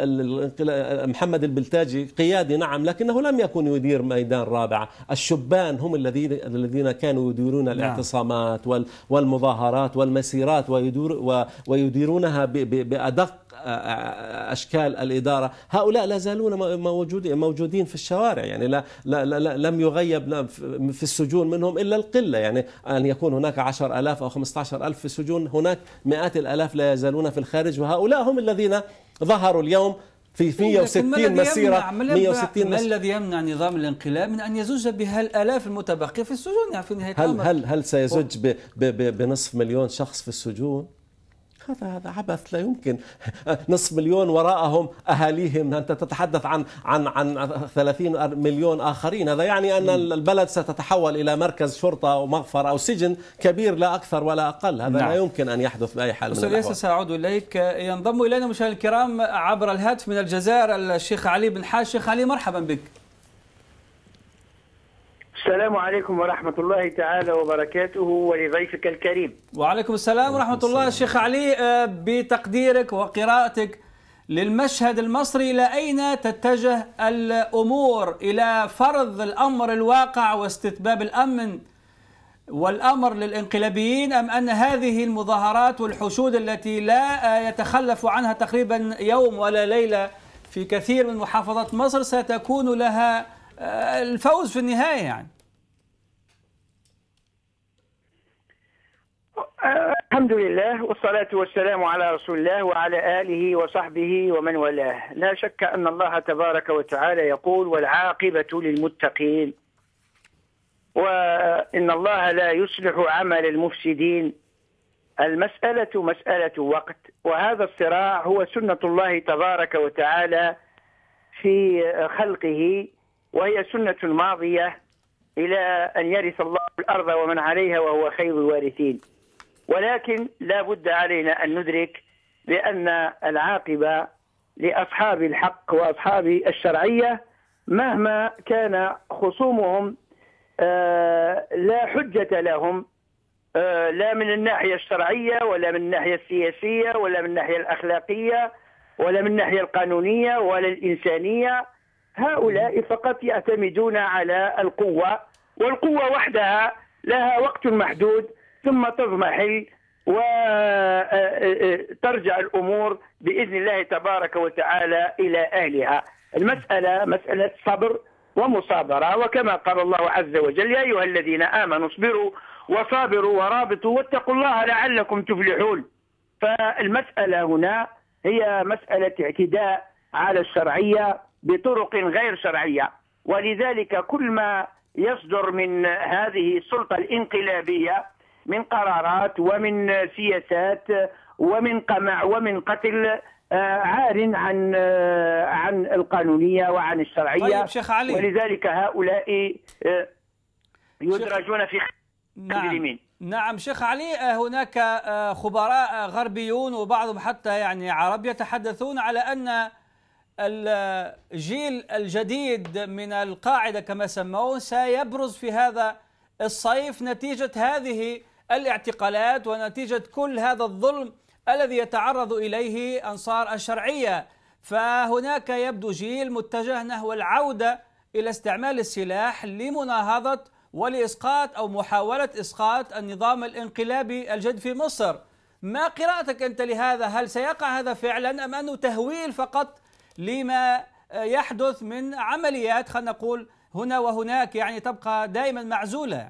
محمد البلتاجي قيادي نعم، لكنه لم يكن يدير ميدان رابعة. الشبان هم الذين الذين كانوا يديرون الاعتصامات والمظاهرات والمسيرات ويديرونها بأدق أشكال الإدارة. هؤلاء لا زالون موجودين في الشوارع، يعني لا, لا, لا لم يغيب في السجون منهم إلا القلة. يعني أن يكون هناك عشر ألاف أو خمسة عشر ألف في السجون، هناك مئات الألاف لا يزالون في الخارج، وهؤلاء هم الذين ظهروا اليوم في مئة وستين مسيرة. مئة وستين ما الذي يمنع نظام الانقلاب من أن يزج بها الآلاف المتبقية في السجون؟ يعني في نهاية هل هل هل سيزج بنصف مليون شخص في السجون؟ هذا هذا عبث، لا يمكن. نصف مليون وراءهم أهاليهم، أنت تتحدث عن عن عن ثلاثين مليون آخرين. هذا يعني أن البلد ستتحول إلى مركز شرطة أو مغفر أو سجن كبير لا أكثر ولا أقل. هذا نعم. لا يمكن أن يحدث بأي حال من الأحوال. سأعود إليك. ينضم إلينا مشاهدينا الكرام عبر الهاتف من الجزائر الشيخ علي بن حاج. شيخ علي مرحبا بك. السلام عليكم ورحمة الله تعالى وبركاته ولضيفك الكريم. وعليكم السلام ورحمة الله. الشيخ علي، بتقديرك وقراءتك للمشهد المصري، إلى أين تتجه الأمور؟ إلى فرض الأمر الواقع واستتباب الأمن والأمر للانقلابيين، أم أن هذه المظاهرات والحشود التي لا يتخلف عنها تقريبا يوم ولا ليلة في كثير من محافظات مصر ستكون لها الفوز في النهاية؟ يعني الحمد لله والصلاة والسلام على رسول الله وعلى آله وصحبه ومن والاه. لا شك أن الله تبارك وتعالى يقول والعاقبة للمتقين، وإن الله لا يصلح عمل المفسدين. المسألة مسألة وقت، وهذا الصراع هو سنة الله تبارك وتعالى في خلقه، وهي سنة ماضية إلى أن يرث الله الأرض ومن عليها وهو خير الوارثين. ولكن لا بد علينا أن ندرك بأن العاقبة لأصحاب الحق وأصحاب الشرعية مهما كان خصومهم لا حجة لهم، لا من الناحية الشرعية ولا من الناحية السياسية ولا من الناحية الأخلاقية ولا من الناحية القانونية ولا الإنسانية. هؤلاء فقط يعتمدون على القوة، والقوة وحدها لها وقت محدود ثم تضمحل وترجع الأمور بإذن الله تبارك وتعالى إلى أهلها. المسألة مسألة صبر ومصابرة، وكما قال الله عز وجل: يا أيها الذين آمنوا اصبروا وصابروا ورابطوا واتقوا الله لعلكم تفلحون. فالمسألة هنا هي مسألة اعتداء على الشرعية بطرق غير شرعية، ولذلك كل ما يصدر من هذه السلطة الانقلابية من قرارات ومن سياسات ومن قمع ومن قتل عار عن عن القانونية وعن الشرعية. طيب شيخ علي، ولذلك هؤلاء يدرجون في نعم اليمين. نعم شيخ علي، هناك خبراء غربيون وبعضهم حتى يعني عرب يتحدثون على أن الجيل الجديد من القاعدة كما سموه سيبرز في هذا الصيف نتيجة هذه الاعتقالات ونتيجة كل هذا الظلم الذي يتعرض إليه أنصار الشرعية. فهناك يبدو جيل متجه نحو العودة إلى استعمال السلاح لمناهضة ولإسقاط أو محاولة إسقاط النظام الانقلابي الجديد في مصر. ما قراءتك أنت لهذا؟ هل سيقع هذا فعلا أم أنه تهويل فقط لما يحدث من عمليات خلينا نقول هنا وهناك، يعني تبقى دائما معزولة؟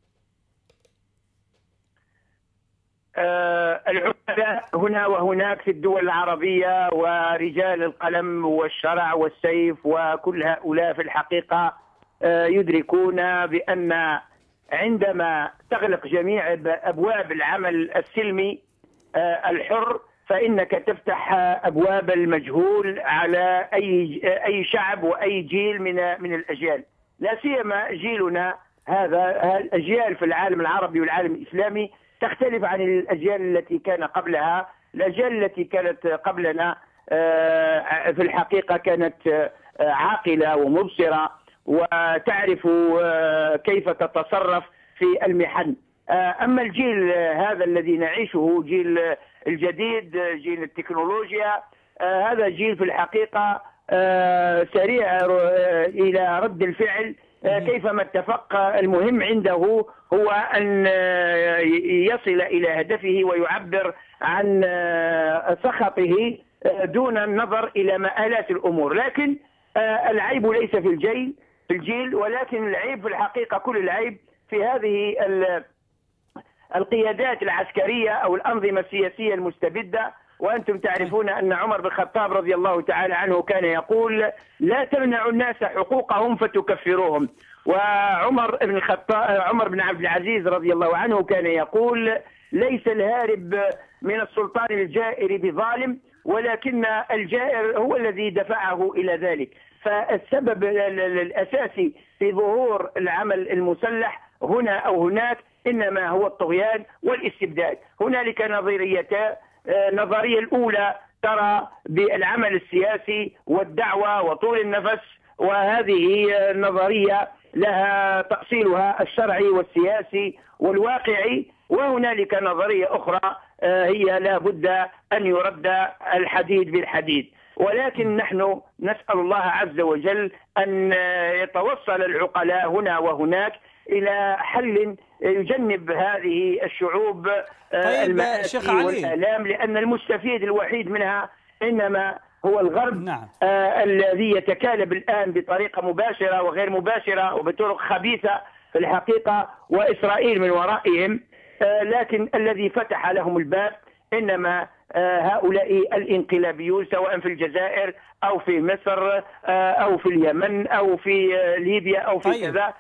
آه العملاء هنا وهناك في الدول العربية ورجال القلم والشرع والسيف وكل هؤلاء في الحقيقة آه يدركون بأن عندما تغلق جميع أبواب العمل السلمي آه الحر فإنك تفتح أبواب المجهول على أي أي شعب وأي جيل من من الأجيال، لا سيما جيلنا هذا. الأجيال في العالم العربي والعالم الإسلامي تختلف عن الأجيال التي كان قبلها. الأجيال التي كانت قبلنا في الحقيقة كانت عاقلة ومبصرة وتعرف كيف تتصرف في المحن. أما الجيل هذا الذي نعيشه، جيل الجديد، جيل التكنولوجيا، هذا جيل في الحقيقة سريع إلى رد الفعل كيفما اتفق. المهم عنده هو أن يصل إلى هدفه ويعبر عن سخطه دون النظر إلى مآلات الأمور. لكن العيب ليس في الجيل في الجيل ولكن العيب في الحقيقة، كل العيب في هذه القيادات العسكرية أو الأنظمة السياسية المستبدة. وأنتم تعرفون أن عمر بن الخطاب رضي الله تعالى عنه كان يقول: لا تمنعوا الناس حقوقهم فتكفروهم. وعمر بن الخطاب عمر بن عبد العزيز رضي الله عنه كان يقول: ليس الهارب من السلطان الجائر بظالم، ولكن الجائر هو الذي دفعه إلى ذلك. فالسبب الأساسي في ظهور العمل المسلح هنا أو هناك إنما هو الطغيان والاستبداد. هنالك نظريتان: النظرية الأولى ترى بالعمل السياسي والدعوة وطول النفس، وهذه النظرية لها تأصيلها الشرعي والسياسي والواقعي. وهنالك نظرية أخرى هي لا بد أن يرد الحديد بالحديد. ولكن نحن نسأل الله عز وجل أن يتوصل العقلاء هنا وهناك إلى حل يجنب هذه الشعوب طيب المآسي والآلام، لأن المستفيد الوحيد منها إنما هو الغرب. نعم. آه الذي يتكالب الآن بطريقة مباشرة وغير مباشرة وبطرق خبيثة في الحقيقة، وإسرائيل من ورائهم. آه لكن الذي فتح لهم الباب إنما آه هؤلاء الانقلابيون، سواء في الجزائر أو في مصر آه أو في اليمن أو في آه ليبيا أو في طيب. كذا.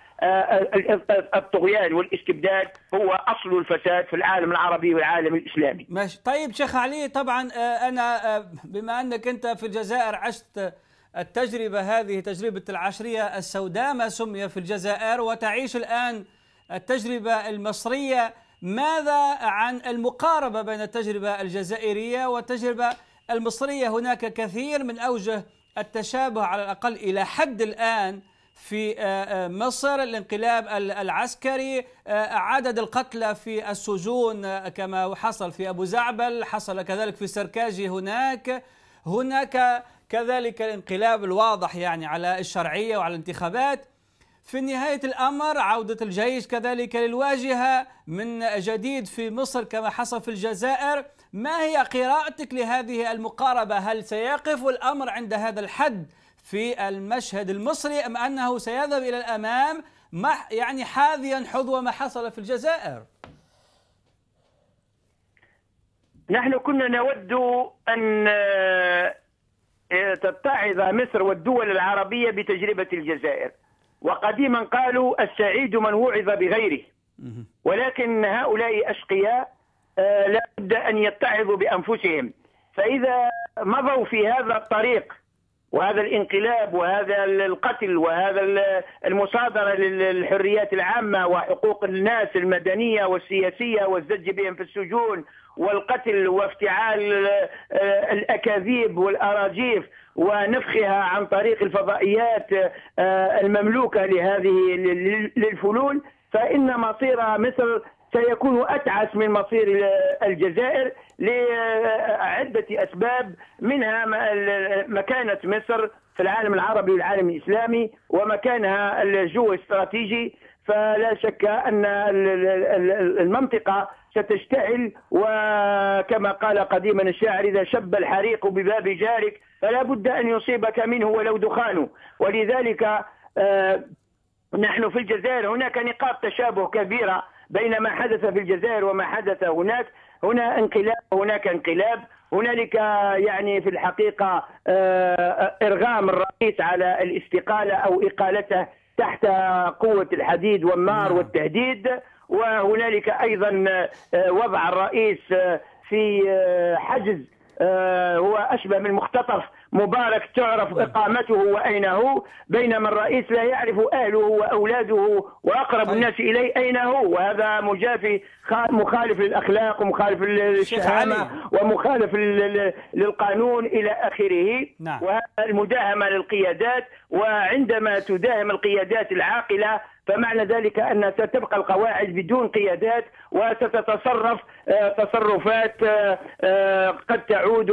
الطغيان والاستبداد هو أصل الفساد في العالم العربي والعالم الإسلامي. ماشي. طيب شيخ علي، طبعا أنا بما أنك أنت في الجزائر عشت التجربة هذه، تجربة العشرية السوداء ما سمي في الجزائر، وتعيش الآن التجربة المصرية ماذا عن المقاربة بين التجربة الجزائرية والتجربة المصرية؟ هناك كثير من أوجه التشابه على الأقل إلى حد الآن في مصر. الانقلاب العسكري، عدد القتلى في السجون كما حصل في أبو زعبل، حصل كذلك في سركاجي. هناك هناك كذلك الانقلاب الواضح يعني على الشرعية وعلى الانتخابات. في نهاية الأمر عودة الجيش كذلك للواجهة من جديد في مصر كما حصل في الجزائر. ما هي قراءتك لهذه المقاربة؟ هل سيقف الأمر عند هذا الحد في المشهد المصري أم أنه سيذهب إلى الأمام يعني حاذيا حذو ما حصل في الجزائر؟ نحن كنا نود أن تتعظ مصر والدول العربية بتجربة الجزائر، وقديما قالوا السعيد من وعظ بغيره، ولكن هؤلاء أشقياء لا بد أن يتعظوا بأنفسهم. فإذا مضوا في هذا الطريق وهذا الانقلاب وهذا القتل وهذا المصادرة للحريات العامة وحقوق الناس المدنية والسياسية والزج بهم في السجون والقتل وافتعال الأكاذيب والأراجيف ونفخها عن طريق الفضائيات المملوكة لهذه للفلول، فإن مصير مصر سيكون أتعس من مصير الجزائر لعدة أسباب، منها مكانة مصر في العالم العربي والعالم الإسلامي ومكانها الجو استراتيجي. فلا شك أن المنطقة ستشتعل، وكما قال قديما الشاعر إذا شب الحريق بباب جارك فلا بد أن يصيبك منه ولو دخانه. ولذلك نحن في الجزائر هناك نقاط تشابه كبيرة بين ما حدث في الجزائر وما حدث هناك. هنا انقلاب وهناك انقلاب. هنالك يعني في الحقيقة إرغام الرئيس على الاستقالة أو إقالته تحت قوة الحديد والنار والتهديد، وهنالك أيضا وضع الرئيس في حجز هو أشبه من مختطف مبارك تعرف إقامته وأين هو، بينما الرئيس لا يعرف أهله وأولاده وأقرب الناس إليه أين هو، وهذا مجافي مخالف للأخلاق ومخالف للشهامة ومخالف للقانون إلى آخره. نعم. وهذا المداهمة للقيادات، وعندما تداهم القيادات العاقلة فمعنى ذلك أن ستبقى القواعد بدون قيادات وستتصرف تصرفات قد تعود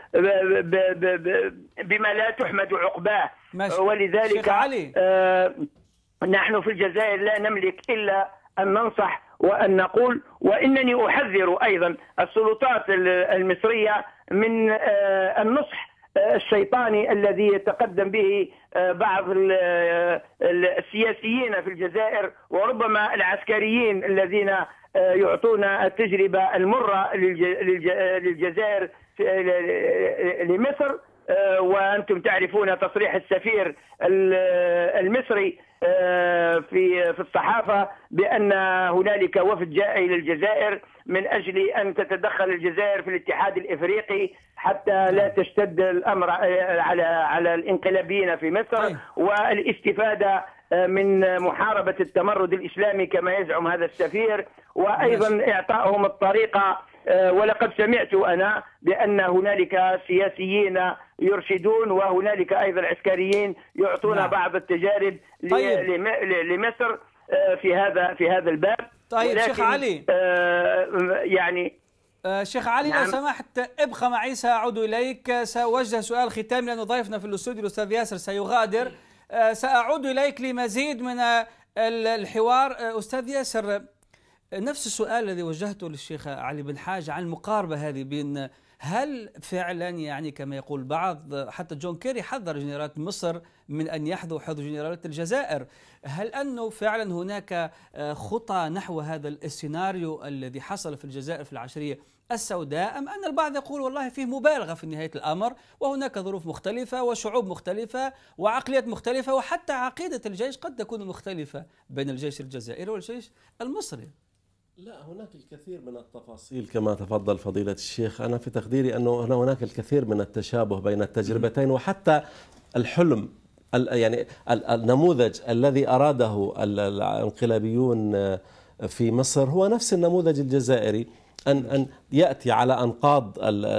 بما لا تحمد عقباه. ولذلك نحن في الجزائر لا نملك إلا أن ننصح وأن نقول، وإنني أحذر أيضا السلطات المصرية من النصح الشيطاني الذي يتقدم به بعض السياسيين في الجزائر وربما العسكريين الذين يعطون التجربة المرة للجزائر لمصر. وأنتم تعرفون تصريح السفير المصري في في الصحافة بأن هنالك وفد جاء إلى الجزائر من أجل أن تتدخل الجزائر في الاتحاد الإفريقي حتى لا تشتد الأمر على على الانقلابيين في مصر، والاستفادة من محاربة التمرد الإسلامي كما يزعم هذا السفير، وأيضا إعطائهم الطريقة. ولقد سمعت أنا بأن هنالك سياسيين يرشدون وهنالك أيضا عسكريين يعطون نعم. بعض التجارب طيب. لمصر في هذا في هذا الباب. طيب شيخ علي، يعني شيخ علي نعم. لو سمحت ابقى معي، سأعود إليك، سأوجه سؤال ختامي لأنه ضيفنا في الاستوديو الأستاذ ياسر سيغادر. سأعود إليك لمزيد من الحوار. أستاذ ياسر، نفس السؤال الذي وجهته للشيخ علي بن حاج عن المقاربة هذه بين، هل فعلا يعني كما يقول البعض، حتى جون كيري حذر جنرالات مصر من أن يحذوا حذو جنرالات الجزائر، هل أنه فعلا هناك خطى نحو هذا السيناريو الذي حصل في الجزائر في العشرية السوداء، أم أن البعض يقول والله فيه مبالغة في نهاية الأمر وهناك ظروف مختلفة وشعوب مختلفة وعقليات مختلفة وحتى عقيدة الجيش قد تكون مختلفة بين الجيش الجزائري والجيش المصري؟ لا، هناك الكثير من التفاصيل كما تفضل فضيلة الشيخ. أنا في تقديري أنه هناك الكثير من التشابه بين التجربتين، وحتى الحلم يعني النموذج الذي أراده الانقلابيون في مصر هو نفس النموذج الجزائري، أن أن يأتي على أنقاض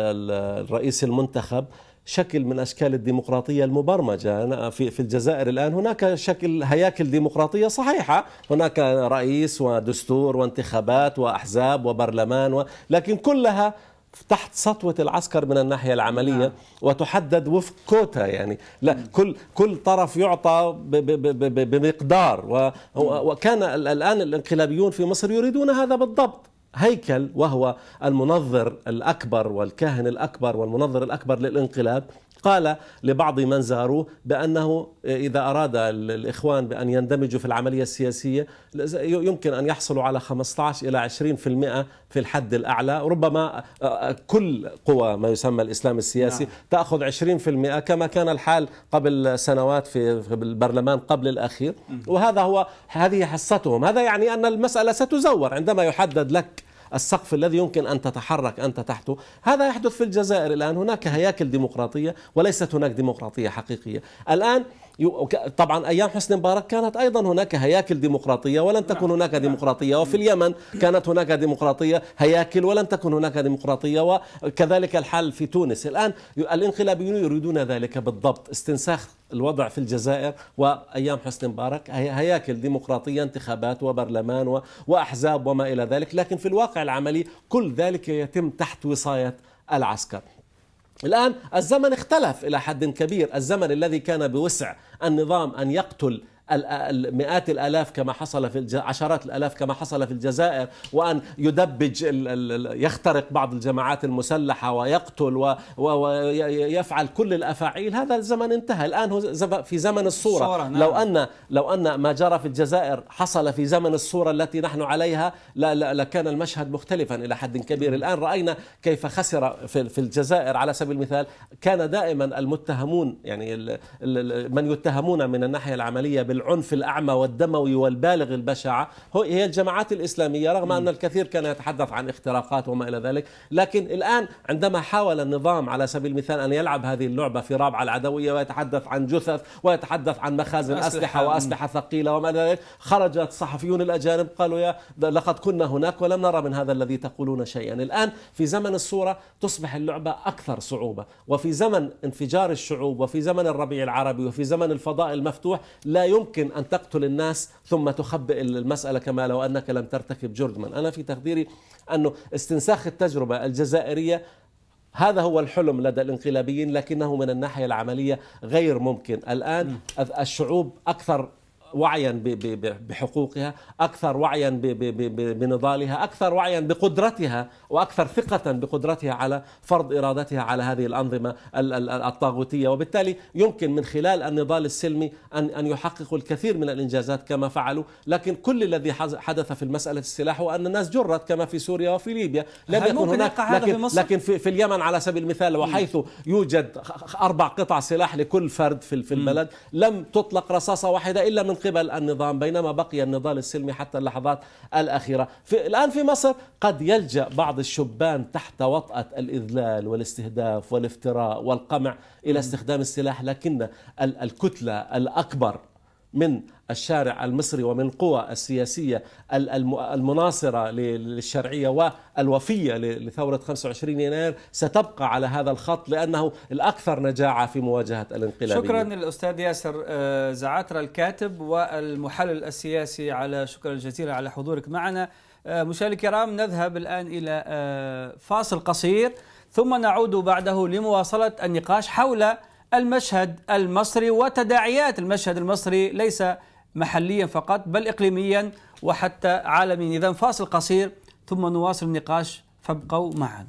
الرئيس المنتخب شكل من أشكال الديمقراطية المبرمجة. في في الجزائر الآن هناك شكل هياكل ديمقراطية صحيحة، هناك رئيس ودستور وانتخابات وأحزاب وبرلمان و... لكن كلها تحت سطوة العسكر من الناحية العملية. نعم. وتحدد وفق كوتا، يعني لا كل كل طرف يعطى ب ب ب بمقدار و... وكان الآن الانقلابيون في مصر يريدون هذا بالضبط، هيكل وهو المنظر الأكبر والكاهن الأكبر والمنظر الأكبر للانقلاب. قال لبعض من زاروه بأنه إذا أراد الإخوان بأن يندمجوا في العملية السياسية يمكن أن يحصلوا على خمسة عشر إلى عشرين بالمئة في الحد الأعلى، ربما كل قوى ما يسمى الإسلام السياسي نعم. تأخذ عشرين بالمئة كما كان الحال قبل سنوات في البرلمان قبل الأخير، وهذا هو هذه حصتهم. هذا يعني أن المسألة ستزور عندما يحدد لك السقف الذي يمكن أن تتحرك أنت تحته. هذا يحدث في الجزائر الآن، هناك هياكل ديمقراطية وليست هناك ديمقراطية حقيقية. الآن طبعا أيام حسني مبارك كانت أيضا هناك هياكل ديمقراطية ولم تكن هناك ديمقراطية، وفي اليمن كانت هناك ديمقراطية هياكل ولم تكن هناك ديمقراطية، وكذلك الحال في تونس. الآن الانقلابيون يريدون ذلك بالضبط، استنساخ الوضع في الجزائر وأيام حسني مبارك، هياكل ديمقراطية، انتخابات وبرلمان وأحزاب وما إلى ذلك، لكن في الواقع العملي كل ذلك يتم تحت وصاية العسكر. الآن الزمن اختلف إلى حد كبير، الزمن الذي كان بوسع النظام أن يقتل المئات الآلاف كما حصل في عشرات الآلاف كما حصل في الجزائر، وأن يدبج يخترق بعض الجماعات المسلحة ويقتل ويفعل كل الأفاعيل، هذا الزمن انتهى. الآن هو في زمن الصورة. نعم. لو أن لو أن ما جرى في الجزائر حصل في زمن الصورة التي نحن عليها لكان المشهد مختلفا إلى حد كبير. الآن رأينا كيف خسر في الجزائر على سبيل المثال، كان دائما المتهمون يعني من يتهمون من الناحية العملية بالعنف الأعمى والدموي والبالغ البشاعة هي الجماعات الإسلامية، رغم أن الكثير كان يتحدث عن اختراقات وما إلى ذلك. لكن الآن عندما حاول النظام على سبيل المثال أن يلعب هذه اللعبة في رابعة العدوية ويتحدث عن جثث ويتحدث عن مخازن أسلحة وأسلحة ثقيلة وما إلى ذلك، خرجت صحفيون الأجانب قالوا يا لقد كنا هناك ولم نرى من هذا الذي تقولون شيئا. الآن في زمن الصورة تصبح اللعبة أكثر صعوبة، وفي زمن انفجار الشعوب وفي زمن الربيع العربي وفي زمن الفضاء المفتوح لا يمكن أن تقتل الناس ثم تخبئ المسألة كما لو أنك لم ترتكب جرما. أنا في تقديري أنه استنساخ التجربة الجزائرية هذا هو الحلم لدى الانقلابيين، لكنه من الناحية العملية غير ممكن. الآن الشعوب أكثر وعيا بحقوقها، أكثر وعيا بنضالها، أكثر وعيا بقدرتها، وأكثر ثقة بقدرتها على فرض إرادتها على هذه الأنظمة الطاغوتية. وبالتالي يمكن من خلال النضال السلمي أن أن يحققوا الكثير من الإنجازات كما فعلوا. لكن كل الذي حدث في المسألة السلاح هو أن الناس جرت كما في سوريا وفي ليبيا، لم يكن هناك. لكن, في لكن في, في اليمن على سبيل المثال وحيث يوجد أربع قطع سلاح لكل فرد في, في البلد لم تطلق رصاصة واحدة إلا من قبل النظام، بينما بقي النضال السلمي حتى اللحظات الأخيرة. في الآن في مصر قد يلجأ بعض الشبان تحت وطأة الإذلال والاستهداف والافتراء والقمع إلى استخدام السلاح، لكن الكتلة الأكبر من الشارع المصري ومن القوى السياسية المناصرة للشرعية والوفية لثورة خمسة وعشرين يناير ستبقى على هذا الخط، لأنه الأكثر نجاعة في مواجهة الانقلابيين. شكرا للأستاذ ياسر زعاترة الكاتب والمحلل السياسي على شكرا جزيلا على حضورك معنا. مشاهدينا الكرام، نذهب الآن إلى فاصل قصير ثم نعود بعده لمواصلة النقاش حول المشهد المصري وتداعيات المشهد المصري ليس محليا فقط بل إقليميا وحتى عالميا. إذن فاصل قصير ثم نواصل النقاش، فابقوا معنا.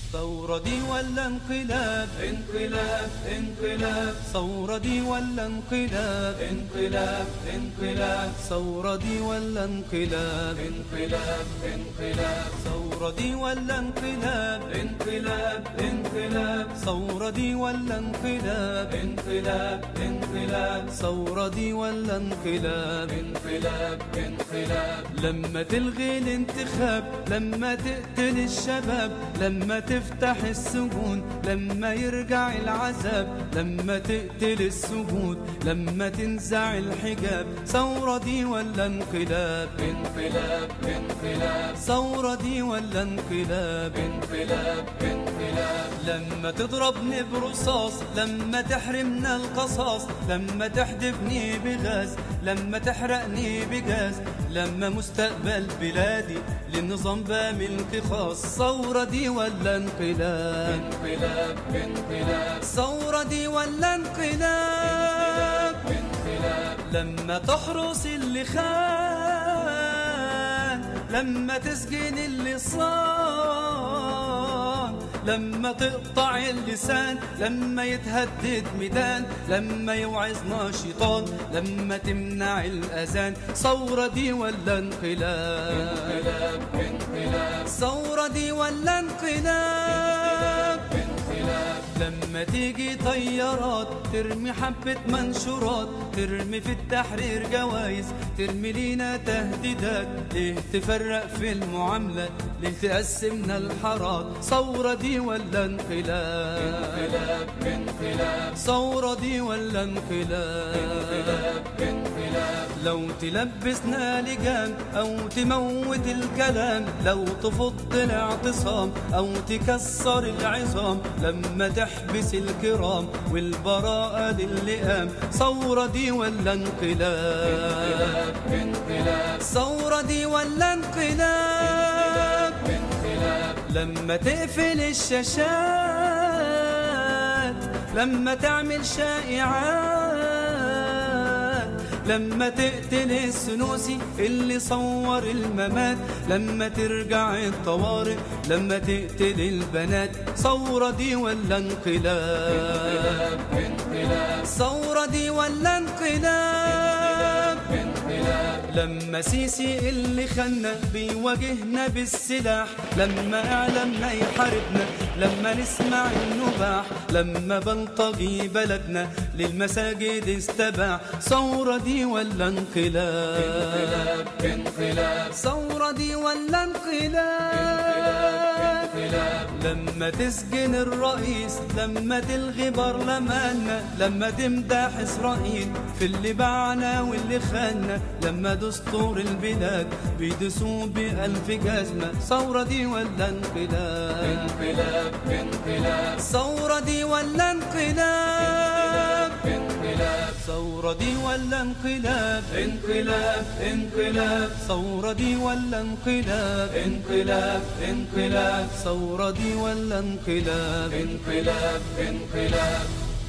ثورة دي ولا انقلاب؟ انقلاب انقلاب. ثورة دي ولا انقلاب؟ انقلاب انقلاب. ثورة دي ولا انقلاب؟ انقلاب انقلاب. ثورة دي ولا انقلاب؟ انقلاب انقلاب. ثورة دي ولا انقلاب؟ انقلاب انقلاب. ثورة دي ولا انقلاب؟ انقلاب انقلاب. لما تلغي الانتخاب، لما تقتل الشباب، لما تفتح السجون، لما يرجع العذاب، لما تقتل السجود، لما تنزع الحجاب. ثورة دي ولا انقلاب؟ انقلاب انقلاب. ثورة دي ولا انقلاب؟ انقلاب انقلاب. لما تضربني برصاص، لما تحرمنا القصاص، لما تحدفني بغاز، لما تحرقني بجاز، لما مستقبل بلادي للنظام بملك خاص. ثورة دي ولا انقلاب؟ انقلاب انقلاب. ثورة دي ولا انقلاب؟ انقلاب. لما تحرس اللي خان، لما تسجن اللي صان، لما تقطع اللسان، لما يتهدد ميدان، لما يوعظنا شيطان، لما تمنع الأذان. ثورة دي ولا انقلاب؟ انقلاب انقلاب. ثورة دي ولا انقلاب؟ انقلاب. لما تيجي طيارات ترمي حبة منشورات، ترمي في التحرير جوايز، ترمي لينا تهديدات، ليه تفرق في المعاملة، ليه تقسمنا الحارات. ثورة دي ولا انقلاب؟ انقلاب انقلاب. ثورة دي ولا انقلاب؟ انقلاب انقلاب. لو تلبسنا لجام أو تموت الكلام، لو تفض الاعتصام أو تكسر العظام، لما تحبس الكرام والبراءة للئام. ثورة دي ولا انقلاب؟ انقلاب. ثورة دي ولا انقلاب؟ انقلاب. لما تقفل الشاشات، لما تعمل شائعات، لما تقتل السنوسي اللي صور الممات، لما ترجع الطوارئ، لما تقتل البنات. ثورة دي ولا انقلاب؟ انقلاب. ثورة دي ولا انقلاب؟ انقلاب. لما سيسي اللي خلنا بيواجهنا بالسلاح، لما اعلامنا يحاربنا، لما نسمع النباح، لما بلطجي بلدنا للمساجد استباح. ثورة دي ولا انقلاب؟ انقلاب انقلاب. ثورة دي ولا انقلاب؟ انقلاب. لما تسجن الرئيس، لما تلغي برلماننا، لما تمدح اسرائيل في اللي باعنا واللي خاننا، لما دستور البلاد بيدسوه بألف جزمة. ثورة دي ولا انقلاب؟ انقلاب انقلاب. ثورة دي ولا انقلاب؟ انقلاب. ثورة دي ولا انقلاب؟ انقلاب انقلاب. ثورة دي ولا انقلاب؟ انقلاب انقلاب. ثورة دي ولا انقلاب؟ انقلاب انقلاب.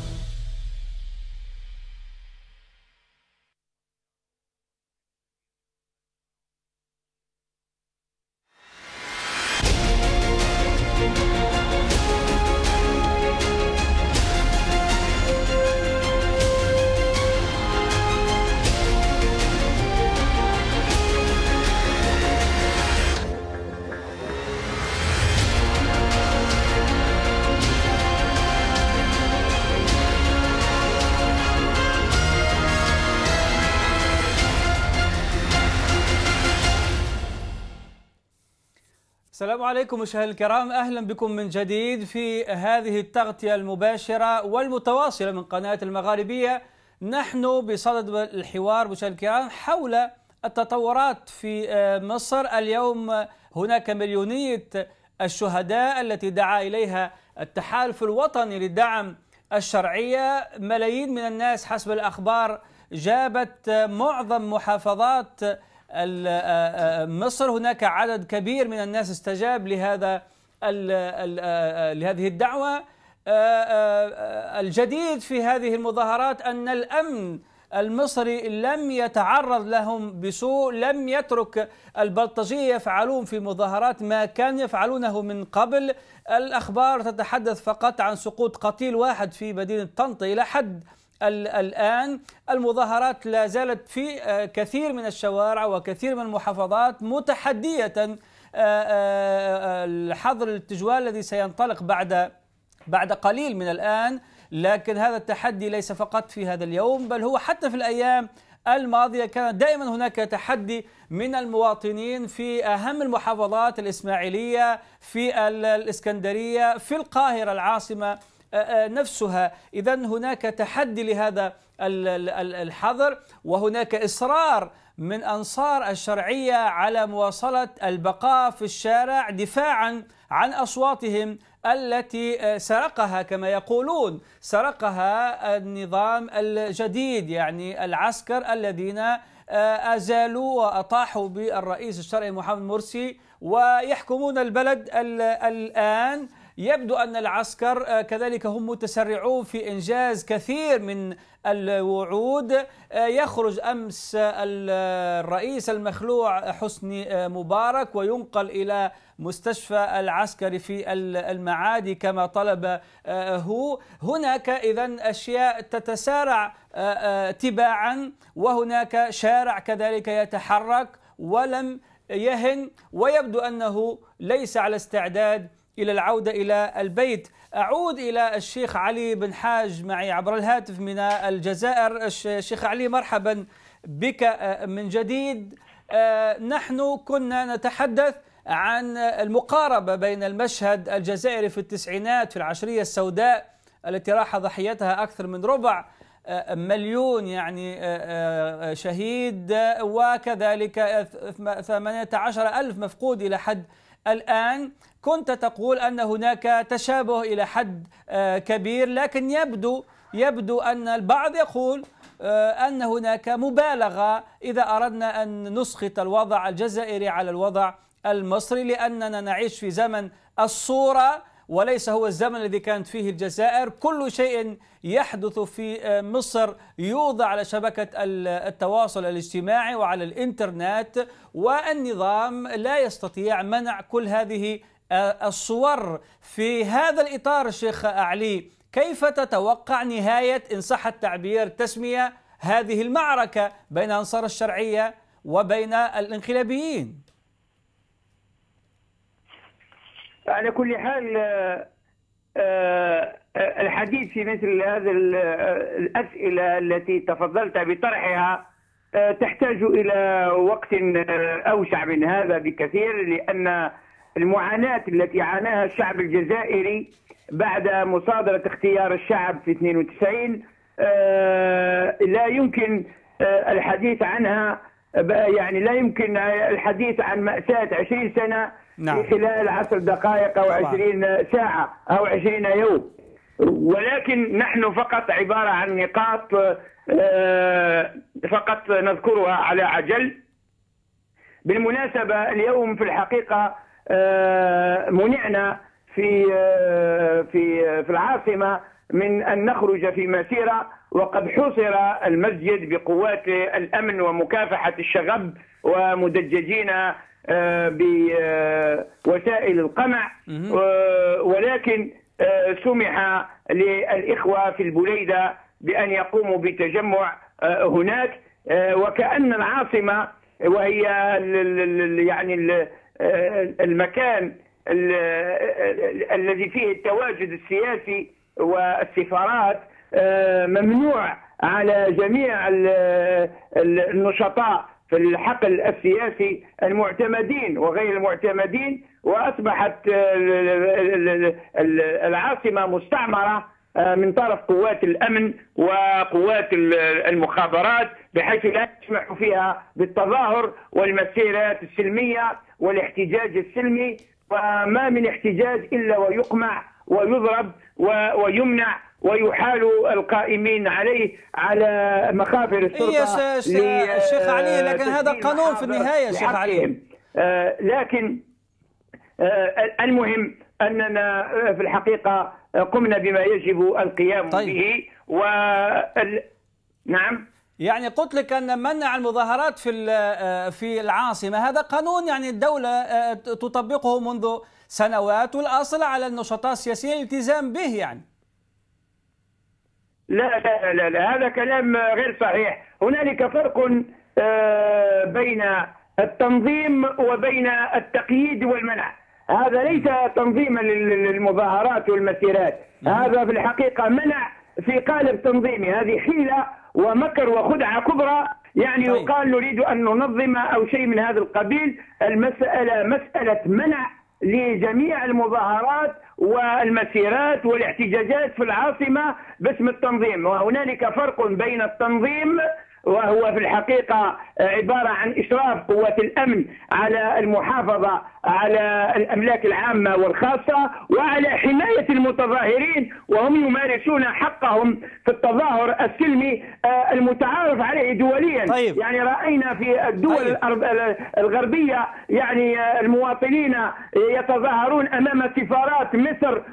السلام عليكم مشاهدينا الكرام، أهلا بكم من جديد في هذه التغطية المباشرة والمتواصلة من قناة المغاربية. نحن بصدد الحوار مشاهدينا الكرام حول التطورات في مصر. اليوم هناك مليونية الشهداء التي دعا إليها التحالف الوطني لدعم الشرعية. ملايين من الناس حسب الأخبار جابت معظم محافظات مصر. هناك عدد كبير من الناس استجاب لهذا لهذه الدعوة. الجديد في هذه المظاهرات أن الأمن المصري لم يتعرض لهم بسوء، لم يترك البلطجية يفعلون في مظاهرات ما كانوا يفعلونه من قبل. الأخبار تتحدث فقط عن سقوط قتيل واحد في مدينة طنطا. إلى حد الآن المظاهرات لا زالت في كثير من الشوارع وكثير من المحافظات متحدية الحظر التجوال الذي سينطلق بعد بعد قليل من الآن. لكن هذا التحدي ليس فقط في هذا اليوم، بل هو حتى في الأيام الماضية كان دائما هناك تحدي من المواطنين في أهم المحافظات، الإسماعيلية، في الإسكندرية، في القاهرة العاصمة نفسها. إذن هناك تحدي لهذا الحظر، وهناك إصرار من أنصار الشرعية على مواصلة البقاء في الشارع دفاعا عن أصواتهم التي سرقها كما يقولون سرقها النظام الجديد، يعني العسكر الذين أزالوا وأطاحوا بالرئيس الشرعي محمد مرسي ويحكمون البلد الآن. يبدو أن العسكر كذلك هم متسرعون في إنجاز كثير من الوعود. يخرج أمس الرئيس المخلوع حسني مبارك وينقل إلى مستشفى العسكري في المعادي كما طلب هو. هناك إذن أشياء تتسارع تباعا، وهناك شارع كذلك يتحرك ولم يهن، ويبدو أنه ليس على استعداد إلى العودة إلى البيت. أعود إلى الشيخ علي بن حاج معي عبر الهاتف من الجزائر. الشيخ علي مرحبا بك من جديد. نحن كنا نتحدث عن المقاربة بين المشهد الجزائري في التسعينات في العشرية السوداء التي راح ضحيتها أكثر من ربع مليون يعني شهيد، وكذلك ثمانية عشر ألف مفقود إلى حد الآن. كنت تقول أن هناك تشابه إلى حد كبير، لكن يبدو يبدو أن البعض يقول أن هناك مبالغة إذا أردنا أن نسقط الوضع الجزائري على الوضع المصري، لأننا نعيش في زمن الصورة وليس هو الزمن الذي كانت فيه الجزائر. كل شيء يحدث في مصر يوضع على شبكة التواصل الاجتماعي وعلى الإنترنت، والنظام لا يستطيع منع كل هذه الصور. في هذا الإطار الشيخ علي، كيف تتوقع نهاية إن صح التعبير تسمية هذه المعركة بين أنصار الشرعية وبين الانقلابيين؟ على كل حال الحديث في مثل هذه الأسئلة التي تفضلت بطرحها تحتاج إلى وقت أوسع من هذا بكثير، لأن المعاناة التي عاناها الشعب الجزائري بعد مصادرة اختيار الشعب في اثنين وتسعين لا يمكن الحديث عنها، يعني لا يمكن الحديث عن مأساة عشرين سنة نعم. في خلال عشر دقائق أو عشرين ساعة أو عشرين يوم، ولكن نحن فقط عبارة عن نقاط فقط نذكرها على عجل. بالمناسبة اليوم في الحقيقة منعنا في في في العاصمة من أن نخرج في مسيرة، وقد حوصر المسجد بقوات الأمن ومكافحة الشغب ومدججين بوسائل القمع، ولكن سمح للإخوة في البليدة بأن يقوموا بتجمع هناك، وكأن العاصمة وهي يعني المكان الذي فيه التواجد السياسي والسفارات ممنوع على جميع النشطاء في الحقل السياسي المعتمدين وغير المعتمدين، وأصبحت العاصمة مستعمرة من طرف قوات الأمن وقوات المخابرات، بحيث لا يسمح فيها بالتظاهر والمسيرات السلمية والاحتجاج السلمي، وما من احتجاج إلا ويقمع ويضرب ويمنع ويحال القائمين عليه على مخابر الشرطة. إيه شيخ علي، لكن هذا قانون في النهاية شيخ علي. آه لكن آه المهم أننا في الحقيقة قمنا بما يجب القيام طيب. به. و نعم يعني قلت لك أن منع المظاهرات في في العاصمة هذا قانون يعني الدولة تطبقه منذ سنوات، والأصل على النشطاء السياسيين الالتزام به يعني. لا لا لا, لا هذا كلام غير صحيح. هنالك فرق بين التنظيم وبين التقييد والمنع. هذا ليس تنظيما للمظاهرات والمسيرات، هذا في الحقيقة منع في قالب تنظيمي. هذه حيلة ومكر وخدعة كبرى، يعني طيب. يقال نريد أن ننظم أو شيء من هذا القبيل. المسألة مسألة منع لجميع المظاهرات والمسيرات والاحتجاجات في العاصمة باسم التنظيم، وهنالك فرق بين التنظيم وهو في الحقيقة عبارة عن إشراف قوات الأمن على المحافظة على الأملاك العامة والخاصة وعلى حماية المتظاهرين وهم يمارسون حقهم في التظاهر السلمي المتعارف عليه دوليا. طيب. يعني رأينا في الدول طيب. الغربية يعني المواطنين يتظاهرون أمام سفارات مصر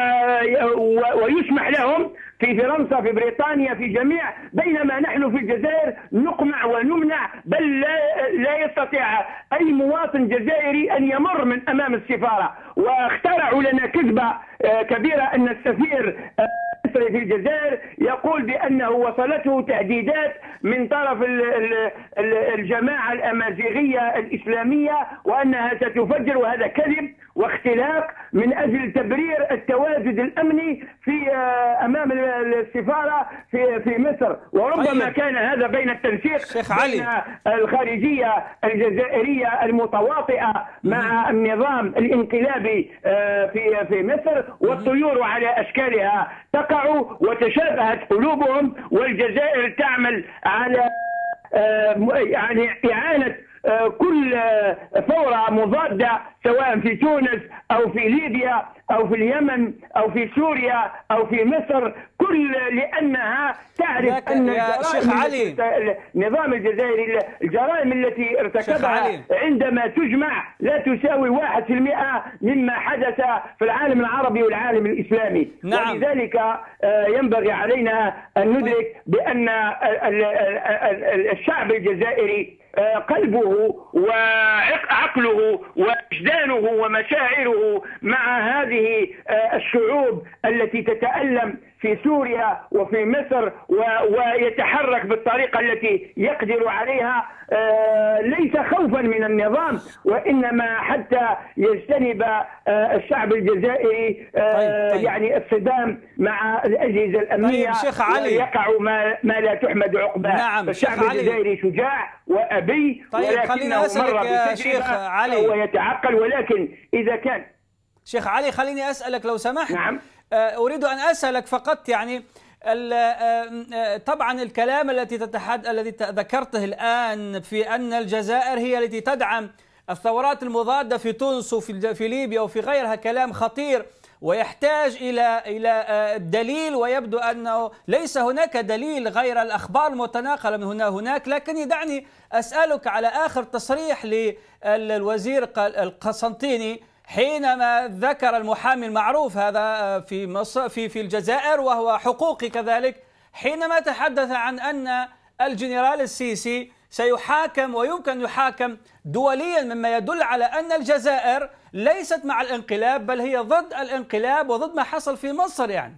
ويسمح لهم في فرنسا في بريطانيا في جميع، بينما نحن في الجزائر نقمع ونمنع، بل لا, لا يستطيع أي مواطن جزائري أن يمر من أمام السفارة. واخترعوا لنا كذبة كبيرة أن السفير في الجزائر يقول بأنه وصلته تهديدات من طرف الجماعة الأمازيغية الإسلامية وأنها ستفجر، وهذا كذب واختلاق من أجل تبرير التواجد الأمني في أمام السفارة في في مصر. وربما طيب. كان هذا بين التنسيق بين الخارجية الجزائرية المتواطئة مع النظام الانقلابي في في مصر، والطيور على أشكالها تقع وتشابهت قلوبهم، والجزائر تعمل على يعني إعانة كل ثورة مضادة سواء في تونس أو في ليبيا أو في اليمن أو في سوريا أو في مصر، كل لأنها تعرف أن الجرائم النظام الجزائري الجرائم التي ارتكبها عندما تجمع لا تساوي واحد في المئة مما حدث في العالم العربي والعالم الإسلامي. نعم. ولذلك ينبغي علينا أن ندرك بأن الشعب الجزائري قلبه وعقله ووجدانه ومشاعره مع هذه الشعوب التي تتألم في سوريا وفي مصر ويتحرك بالطريقة التي يقدر عليها، ليس خوفا من النظام وإنما حتى يجتنب الشعب الجزائري طيب طيب. يعني الصدام مع الأجهزة الأمنية. طيب شيخ علي، يقع ما, ما لا تحمد عقباه. نعم. الشعب الجزائري شجاع وأبي، طيب ولكنه مر يا شيخ علي ويتعقل. ولكن إذا كان شيخ علي خليني أسألك لو سمحت. نعم. أريد أن أسألك فقط يعني طبعا الكلام التي تتحد الذي ذكرته الآن في أن الجزائر هي التي تدعم الثورات المضادة في تونس وفي في ليبيا وفي غيرها كلام خطير ويحتاج إلى إلى دليل، ويبدو أنه ليس هناك دليل غير الأخبار المتناقلة من هنا هناك. لكن دعني أسألك على آخر تصريح للوزير القسنطيني حينما ذكر المحامي المعروف هذا في مصر في في الجزائر وهو حقوقي كذلك، حينما تحدث عن أن الجنرال السيسي سيحاكم ويمكن يحاكم دوليا، مما يدل على أن الجزائر ليست مع الانقلاب بل هي ضد الانقلاب وضد ما حصل في مصر. يعني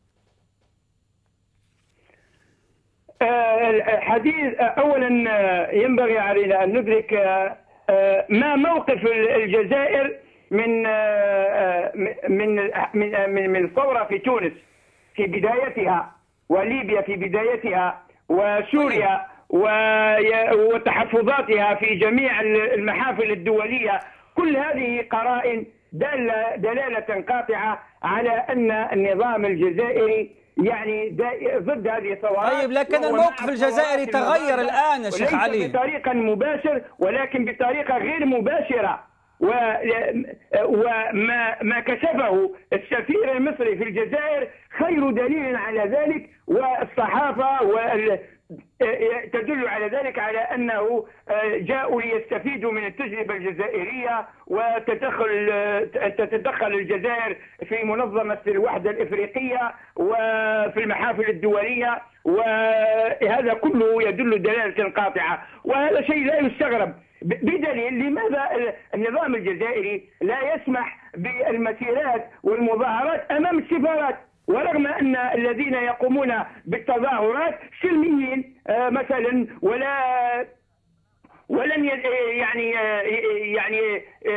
الحديث أولا ينبغي علينا أن ندرك ما موقف الجزائر من من من من الثورة في تونس في بدايتها، وليبيا في بدايتها، وسوريا وتحفظاتها في جميع المحافل الدولية. كل هذه قرائن دالة دلالة قاطعة على أن النظام الجزائري يعني ضد هذه الثورات. طيب لكن الموقف الجزائري تغير الآن يا شيخ علي، بطريقة مباشرة ولكن بطريقة غير مباشرة. وما ما كشفه السفير المصري في الجزائر خير دليل على ذلك، والصحافة وال تدل على ذلك، على أنه جاءوا ليستفيدوا من التجربة الجزائرية، وتدخل تتدخل الجزائر في منظمة الوحدة الإفريقية وفي المحافل الدولية، وهذا كله يدل دلالة قاطعة، وهذا شيء لا يستغرب. بدليل لماذا النظام الجزائري لا يسمح بالمسيرات والمظاهرات أمام السفارات، ورغم أن الذين يقومون بالتظاهرات سلميين مثلا، ولا ولن يعني يعني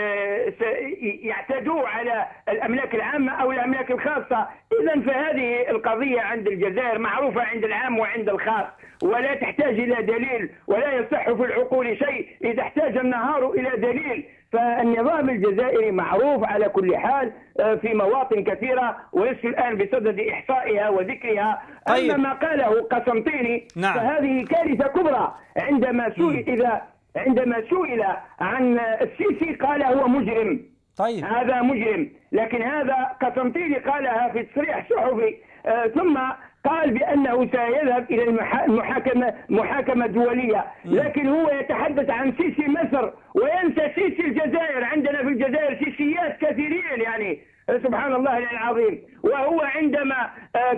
يعتدوا على الأملاك العامة أو الأملاك الخاصة. إذا فهذه القضية عند الجزائر معروفة عند العام وعند الخاص، ولا تحتاج إلى دليل، ولا يصح في العقول شيء إذا احتاج النهار إلى دليل. فالنظام الجزائري معروف على كل حال في مواطن كثيرة، وليس الآن بصدد إحصائها وذكرها. طيب. أما ما قاله قسنطيني نعم. فهذه كارثة كبرى. عندما سئل إذا عندما سئل عن السيسي قال هو مجرم. طيب. هذا مجرم، لكن هذا قسنطيني قالها في تصريح صحفي، آه ثم قال بأنه سيذهب إلى المحاكمة محاكمة دولية، لكن هو يتحدث عن سيسي مصر وينسى سيسي الجزائر. عندنا في الجزائر سيسيات كثيرين يعني سبحان الله العظيم. وهو عندما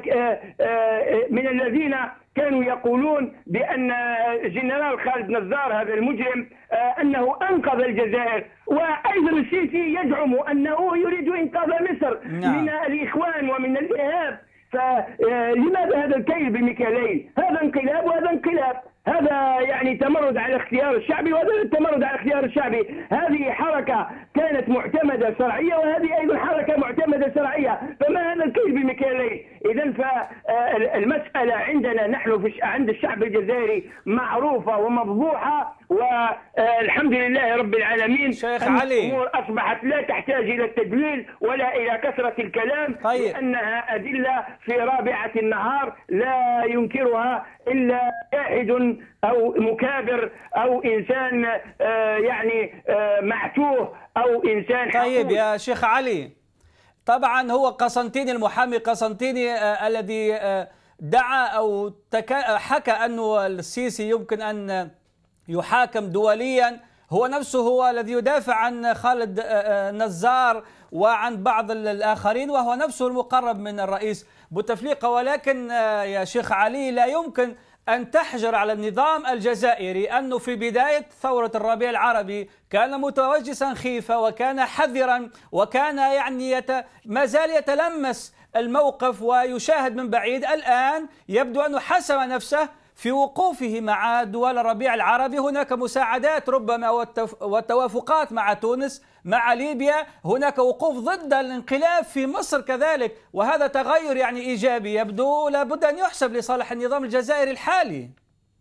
من الذين كانوا يقولون بأن جنرال خالد نزار هذا المجرم أنه أنقذ الجزائر، وأيضا السيسي يدعم أنه يريد إنقاذ مصر نعم. من الإخوان ومن الإرهاب. فلماذا هذا الكيل بمكيالين؟ هذا انقلاب وهذا انقلاب، هذا يعني تمرد على اختيار الشعبي وهذا تمرد على اختيار الشعبي. هذه حركة كانت معتمدة شرعية وهذه أيضا حركة معتمدة شرعية، فما هذا الكيل بمكيالين؟ إذا فالمسألة عندنا نحن في عند الشعب الجزائري معروفة ومفضوحة، والحمد لله رب العالمين. شيخ علي، الأمور أصبحت لا تحتاج إلى التدليل ولا إلى كثرة الكلام. طيب. لأنها أدلة في رابعة النهار لا ينكرها إلا جاحد أو مكابر أو إنسان آه يعني آه معتوه أو إنسان حقود. طيب يا شيخ علي، طبعا هو قسنطيني المحامي قسنطيني آه الذي آه دعا أو حكى أنه السيسي يمكن أن يحاكم دوليا، هو نفسه هو الذي يدافع عن خالد نزار وعن بعض الآخرين، وهو نفسه المقرب من الرئيس بوتفليقة. ولكن يا شيخ علي لا يمكن أن تحجر على النظام الجزائري أنه في بداية ثورة الربيع العربي كان متوجسا خيفة وكان حذرا وكان يعني يت... ما زال يتلمس الموقف ويشاهد من بعيد. الآن يبدو أنه حسم نفسه في وقوفه مع دول الربيع العربي. هناك مساعدات ربما والتوافقات مع تونس، مع ليبيا، هناك وقوف ضد الانقلاب في مصر كذلك، وهذا تغير يعني إيجابي يبدو لابد أن يحسب لصالح النظام الجزائري الحالي.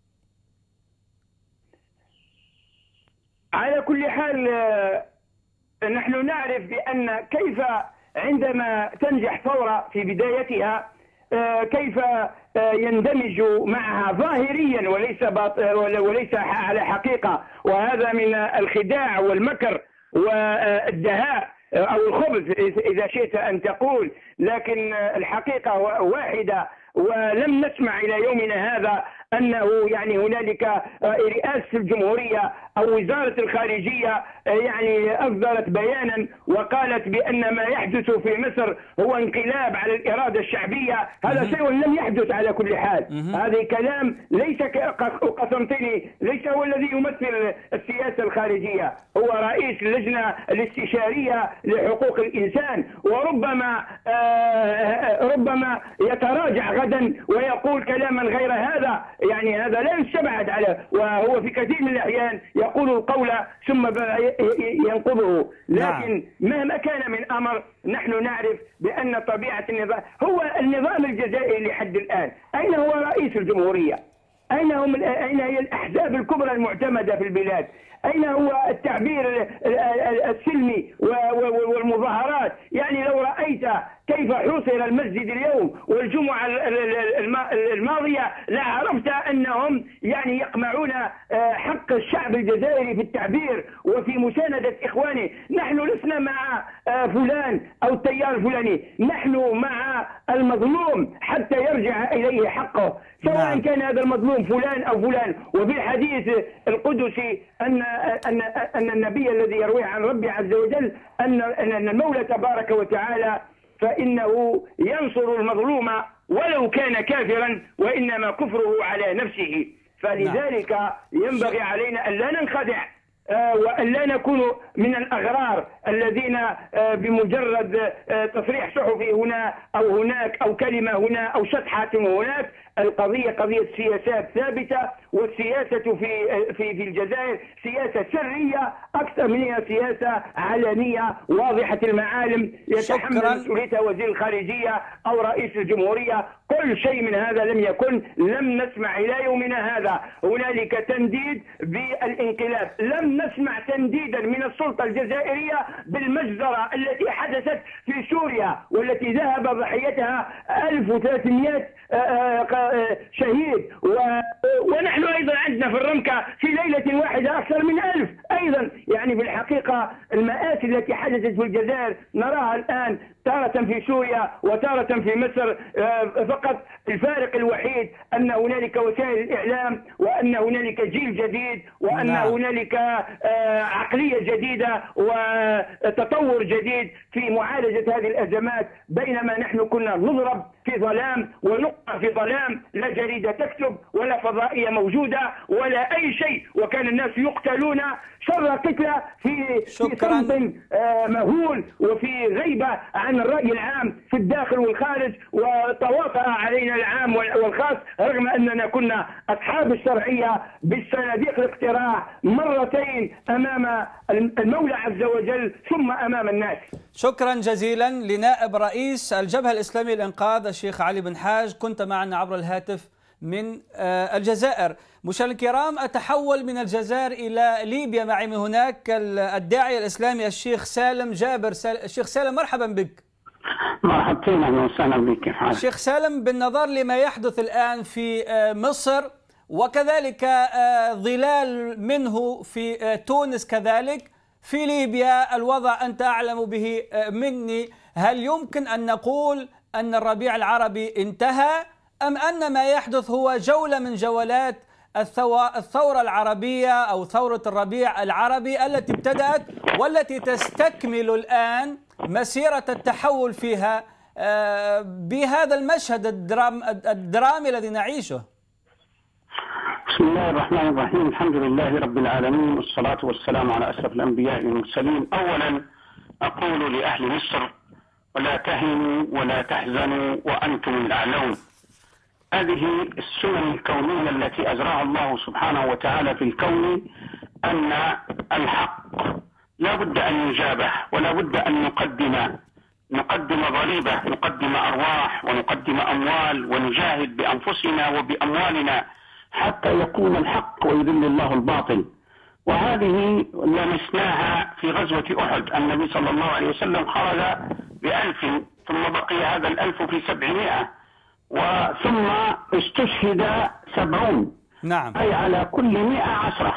على كل حال نحن نعرف بأن كيف عندما تنجح ثورة في بدايتها كيف يندمج معها ظاهريا وليس وليس على حقيقة، وهذا من الخداع والمكر والدهاء أو الخبث إذا شئت أن تقول، لكن الحقيقة واحدة. ولم نسمع إلى يومنا هذا أنه يعني هنالك رئاسة الجمهورية أو وزارة الخارجية يعني أصدرت بيانا وقالت بأن ما يحدث في مصر هو انقلاب على الإرادة الشعبية. هذا شيء لم يحدث على كل حال. هذا كلام ليس قسنطيني، ليس هو الذي يمثل السياسة الخارجية، هو رئيس اللجنة الاستشارية لحقوق الإنسان، وربما ربما يتراجع غدا ويقول كلاما غير هذا. يعني هذا لا يستبعد على، وهو في كثير من الأحيان يقول القول ثم ينقضه. لكن مهما كان من أمر نحن نعرف بأن طبيعة النظام هو النظام الجزائري لحد الآن. أين هو رئيس الجمهورية؟ أين هم أين هي الأحزاب الكبرى المعتمدة في البلاد؟ أين هو التعبير السلمي والمظاهرات؟ يعني لو رأيت كيف حوصر المسجد اليوم والجمعة الماضية لعرفت أنهم يعني يقمعون حق الشعب الجزائري في التعبير وفي مساندة إخوانه. نحن لسنا مع فلان أو التيار الفلاني، نحن مع المظلوم حتى يرجع إليه حقه، سواء كان هذا المظلوم فلان أو فلان. وفي الحديث القدسي أن أن أن النبي الذي يرويه عن ربي عز وجل أن أن المولى تبارك وتعالى فإنه ينصر المظلوم ولو كان كافرا، وإنما كفره على نفسه. فلذلك ينبغي علينا أن لا ننخدع وأن لا نكون من الأغرار الذين بمجرد تصريح صحفي هنا أو هناك أو كلمة هنا أو شطحة هناك. القضية قضية سياسات ثابتة، والسياسة في في في الجزائر سياسة سرية أكثر منها سياسة علنية واضحة المعالم يتحمل مسؤوليتها وزير الخارجية أو رئيس الجمهورية. كل شيء من هذا لم يكن، لم نسمع إلى يومنا هذا هنالك تنديد بالانقلاب، لم نسمع تنديدا من السلطة الجزائرية بالمجزرة التي حدثت في سوريا والتي ذهب ضحيتها ألف وثلاثمئة شهيد، ونحن أيضا عندنا في الرمكة في ليلة واحدة أكثر من ألف أيضا. يعني في الحقيقة المآسي التي حدثت في الجزائر نراها الآن تارة في سوريا وتارة في مصر. فقط الفارق الوحيد أن هنالك وسائل الإعلام، وأن هنالك جيل جديد، وأن نعم. هنالك عقلية جديدة وتطور جديد في معالجة هذه الأزمات، بينما نحن كنا نضرب في ظلام ونقع في ظلام، لا جريدة تكتب ولا فضائية موجودة ولا أي شيء، وكان الناس يقتلون شر قتلى في في صمت مهول وفي غيبة عن الرأي العام في الداخل والخارج، وتواطأ علينا العام والخاص رغم أننا كنا أصحاب الشرعية بالصناديق الاقتراع مرتين أمام المولى عز وجل ثم أمام الناس. شكرا جزيلا لنائب رئيس الجبهة الإسلامية للإنقاذ الشيخ علي بن حاج، كنت معنا عبر الهاتف من الجزائر. مشاهدينا الكرام، أتحول من الجزائر إلى ليبيا. معي من هناك الداعية الإسلامي الشيخ سالم جابر. الشيخ سالم مرحبا بك. مرحبتين، أهلا وسهلا بك. الشيخ سالم، بالنظر لما يحدث الآن في مصر وكذلك ظلال منه في تونس كذلك، في ليبيا الوضع أنت أعلم به مني، هل يمكن أن نقول أن الربيع العربي انتهى أم أن ما يحدث هو جولة من جولات الثورة العربية أو ثورة الربيع العربي التي ابتدأت والتي تستكمل الآن مسيرة التحول فيها بهذا المشهد الدرام الدرامي الذي نعيشه؟ بسم الله الرحمن الرحيم، الحمد لله رب العالمين، والصلاة والسلام على أشرف الأنبياء والمرسلين. أولا أقول لأهل مصر: ولا تهنوا ولا تحزنوا وأنتم الأعلون. هذه السنن الكونية التي أجراها الله سبحانه وتعالى في الكون، أن الحق لا بد أن يجابه ولا بد أن نقدم نقدم ضريبة، نقدم أرواح ونقدم أموال ونجاهد بأنفسنا وبأموالنا حتى يكون الحق ويذل الله الباطل. وهذه لمسناها في غزوة أحد. النبي صلى الله عليه وسلم خرج بألف ثم بقي هذا الألف في سبعمائة وثم استشهد سبعون، نعم، أي على كل مئة عشرة.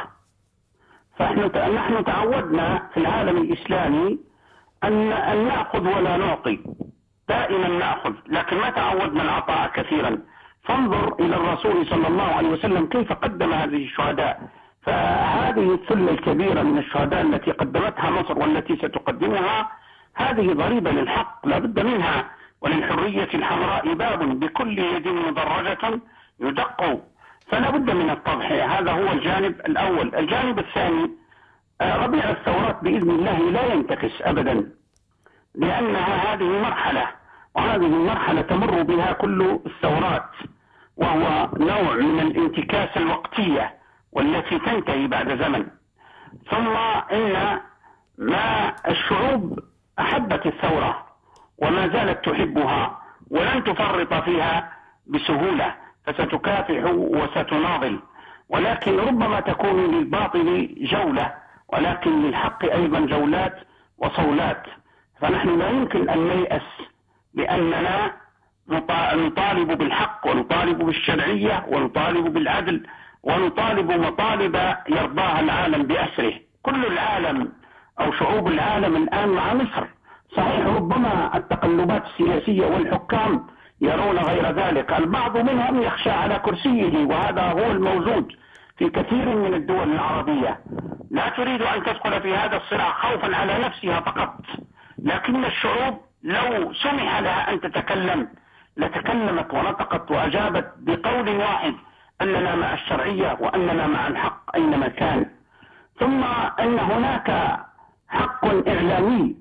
فنحن تعودنا في العالم الإسلامي أن, أن نأخذ ولا نعطي، دائما نأخذ، لكن ما تعودنا العطاء كثيرا. فانظر إلى الرسول صلى الله عليه وسلم كيف قدم هذه الشهداء. فهذه الثلة الكبيرة من الشهداء التي قدمتها مصر والتي ستقدمها، هذه ضريبة للحق لا بد منها. وللحرية الحمراء باب بكل يد مدرجة يدق، فلا بد من التضحية. هذا هو الجانب الأول. الجانب الثاني، ربيع الثورات بإذن الله لا ينتكس أبدا، لأنها هذه مرحلة، وهذه المرحلة تمر بها كل الثورات، وهو نوع من الانتكاس الوقتية والتي تنتهي بعد زمن. ثم إن ما الشعوب أحبت الثورة وما زالت تحبها ولن تفرط فيها بسهولة، فستكافح وستناضل، ولكن ربما تكون للباطل جولة، ولكن للحق أيضا جولات وصولات. فنحن لا يمكن أن نيأس بأننا نطالب بالحق ونطالب بالشرعية ونطالب بالعدل ونطالب مطالب يرضاها العالم بأسره. كل العالم أو شعوب العالم الآن مع مصر. صحيح ربما التقلبات السياسية والحكام يرون غير ذلك، البعض منهم يخشى على كرسيه، وهذا هو الموجود في كثير من الدول العربية. لا تريد أن تدخل في هذا الصراع خوفا على نفسها فقط، لكن الشعوب لو سمح لها أن تتكلم لتكلمت ونطقت وأجابت بقول واحد أننا مع الشرعية وأننا مع الحق أينما كان. ثم أن هناك حق إعلامي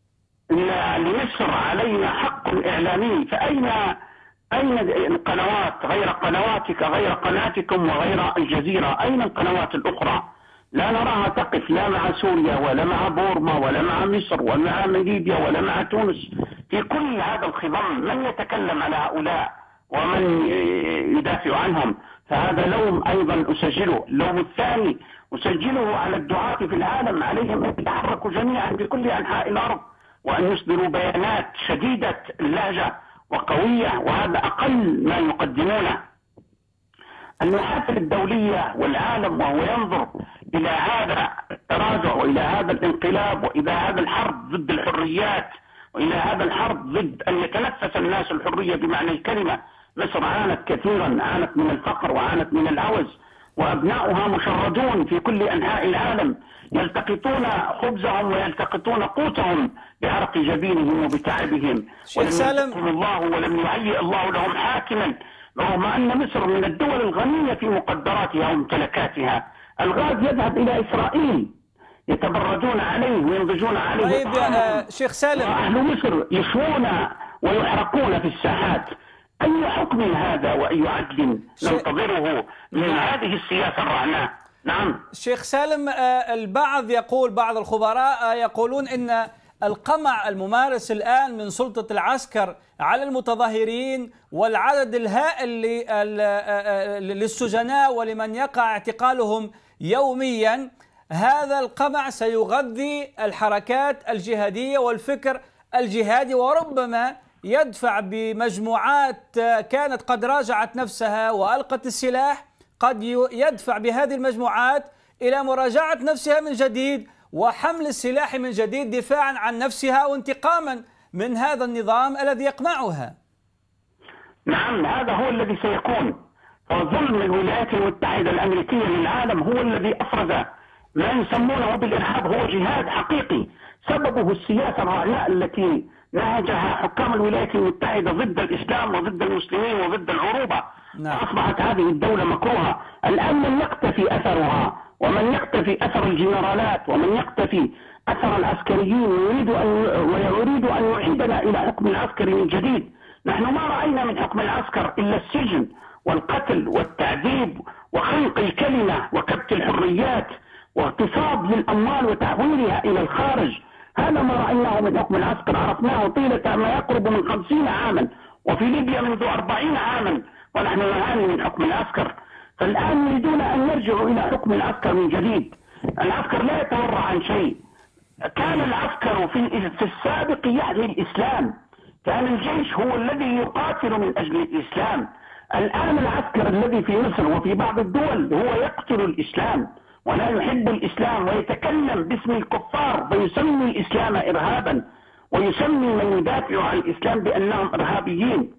لمصر، علينا حق إعلامي، فأين أين القنوات غير قنواتك غير قناتكم وغير الجزيرة؟ أين القنوات الأخرى؟ لا نراها تقف لا مع سوريا ولا مع بورما ولا مع مصر ولا مع ليبيا ولا مع تونس. في كل هذا الخضم من يتكلم على هؤلاء ومن يدافع عنهم؟ فهذا لوم أيضا أسجله. اللوم الثاني أسجله على الدعاة في العالم، عليهم أن يتحركوا جميعا في كل أنحاء الأرض وأن يصدروا بيانات شديدة اللهجة وقوية، وهذا أقل ما يقدمونه. المحافل الدولية والعالم وهو ينظر إلى هذا التراجع وإلى هذا الانقلاب وإلى هذا الحرب ضد الحريات وإلى هذا الحرب ضد أن يتنفس الناس الحرية بمعنى الكلمة. مصر عانت كثيرا، عانت من الفقر وعانت من العوز، وأبناؤها مشردون في كل أنحاء العالم، يلتقطون خبزهم ويلتقطون قوتهم بعرق جبينهم وبتعبهم. شيخ سالم، الله ولم يهيئ الله لهم حاكما، رغم أن مصر من الدول الغنية في مقدراتها وممتلكاتها. الغاز يذهب إلى إسرائيل، يتبردون عليه وينضجون عليه. طيب يا شيخ سالم، وأهل مصر يشوون ويحرقون في الساحات. أي حكم هذا وأي عدل ننتظره من هذه السياسة الرعناء؟ نعم شيخ سالم، البعض يقول، بعض الخبراء يقولون إن القمع الممارس الآن من سلطة العسكر على المتظاهرين والعدد الهائل للسجناء ولمن يقع اعتقالهم يوميا، هذا القمع سيغذي الحركات الجهادية والفكر الجهادي، وربما يدفع بمجموعات كانت قد راجعت نفسها وألقت السلاح، قد يدفع بهذه المجموعات إلى مراجعة نفسها من جديد وحمل السلاح من جديد دفاعا عن نفسها وانتقاما من هذا النظام الذي يقمعها. نعم، هذا هو الذي سيكون. وظلم الولايات المتحدة الأمريكية للعالم هو الذي أفرز ما يسمونه بالإرهاب، هو جهاد حقيقي سببه السياسة الرعناء التي نهجها حكام الولايات المتحدة ضد الإسلام وضد المسلمين وضد العروبة. نعم. أصبحت هذه الدولة مكروهة. الآن من يقتفي أثرها ومن يقتفي أثر الجنرالات ومن يقتفي أثر العسكريين ويريد أن ويريد أن يعيدنا إلى حكم العسكري من جديد. نحن ما رأينا من حكم العسكر إلا السجن والقتل والتعذيب وخنق الكلمة وكبت الحريات واغتصاب للأموال وتحويلها إلى الخارج. هذا ما رأيناه من حكم العسكر، عرفناه طيلة ما يقرب من خمسين عاما، وفي ليبيا منذ أربعين عاما ونحن نعاني من حكم العسكر. فالآن يريدون أن يرجعوا إلى حكم العسكر من جديد. العسكر لا يتورع عن شيء. كان العسكر في في السابق يحمي الإسلام، كان الجيش هو الذي يقاتل من أجل الإسلام. الآن العسكر الذي في مصر وفي بعض الدول هو يقتل الإسلام ولا يحب الإسلام ويتكلم باسم الكفار ويسمي الإسلام إرهابا ويسمي من يدافع عن الإسلام بأنهم إرهابيين.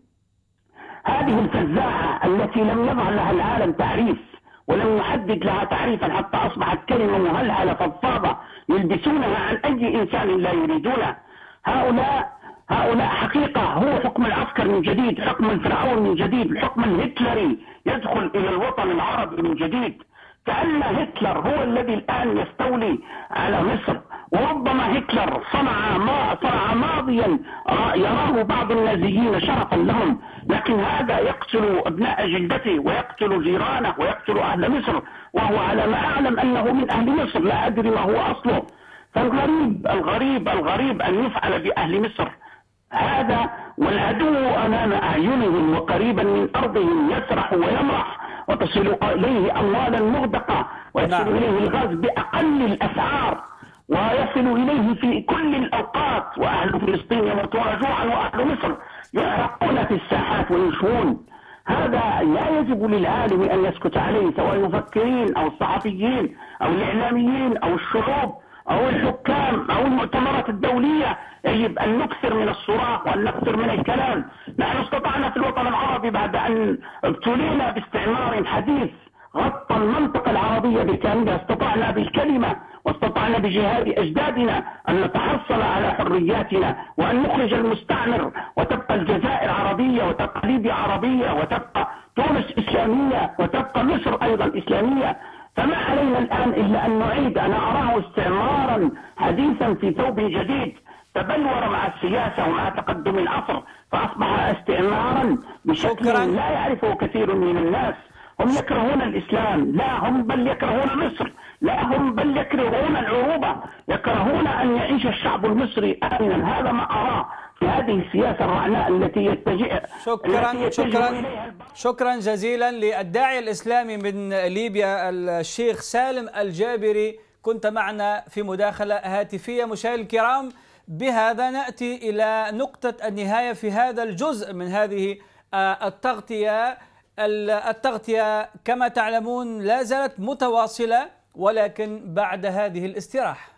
هذه الفزاعة التي لم يضع لها العالم تعريف ولم يحدد لها تعريفا حتى أصبحت كلمة مهلهلة فضفاضة يلبسونها عن أي إنسان لا يريدونه. هؤلاء هؤلاء حقيقة هو حكم العسكر من جديد، حكم الفرعون من جديد، الحكم الهتلري يدخل إلى الوطن العربي من جديد. كأن هتلر هو الذي الآن يستولي على مصر، وربما هتلر صنع ما صنع ماضيا يراه بعض النازيين شرفا لهم، لكن هذا يقتل أبناء جلدته ويقتل جيرانه ويقتل أهل مصر، وهو على ما أعلم أنه من أهل مصر، لا أدري ما هو أصله. فالغريب الغريب الغريب أن يفعل بأهل مصر هذا، والعدو أمام أعينهم وقريبا من أرضهم يسرح ويمرح وتصل إليه أموالا مغدقة ويصل إليه الغاز بأقل الأسعار ويصل إليه في كل الأوقات، وأهل فلسطين يموتون جوعا وأهل مصر يعرقون في الساحات ويشوون. هذا لا يجب للعالم أن يسكت عليه، سواء المفكرين أو الصحفيين أو الإعلاميين أو الشعوب أو الحكام أو المؤتمرات الدولية. يجب أن نكثر من الصراخ وأن نكثر من الكلام. نحن استطعنا في الوطن العربي بعد أن ابتلينا باستعمار حديث غطى المنطقة العربية بكاملها، استطعنا بالكلمة واستطعنا بجهاد أجدادنا أن نتحصل على حرياتنا وأن نخرج المستعمر، وتبقى الجزائر عربية وتبقى ليبيا عربية وتبقى تونس إسلامية وتبقى مصر أيضا إسلامية. فما علينا الآن إلا أن نعيد، أنا أراه استعمارا حديثا في ثوب جديد تبلور مع السياسة ومع تقدم العصر، فأصبح استعمارا بشكل لا يعرفه كثير من الناس. هم يكرهون الإسلام، لا هم بل يكرهون مصر، لا هم بل يكرهون العروبة، يكرهون أن يعيش الشعب المصري آمنا. هذا ما أراه في هذه السياسة الرعناء التي يتجه شكرا التي يتجه شكرا إليها. شكرا جزيلا للداعية الإسلامي من ليبيا الشيخ سالم الجابري، كنت معنا في مداخلة هاتفية. مشاهدينا الكرام، بهذا نأتي إلى نقطة النهاية في هذا الجزء من هذه التغطية. التغطية كما تعلمون لا زالت متواصلة، ولكن بعد هذه الاستراحة.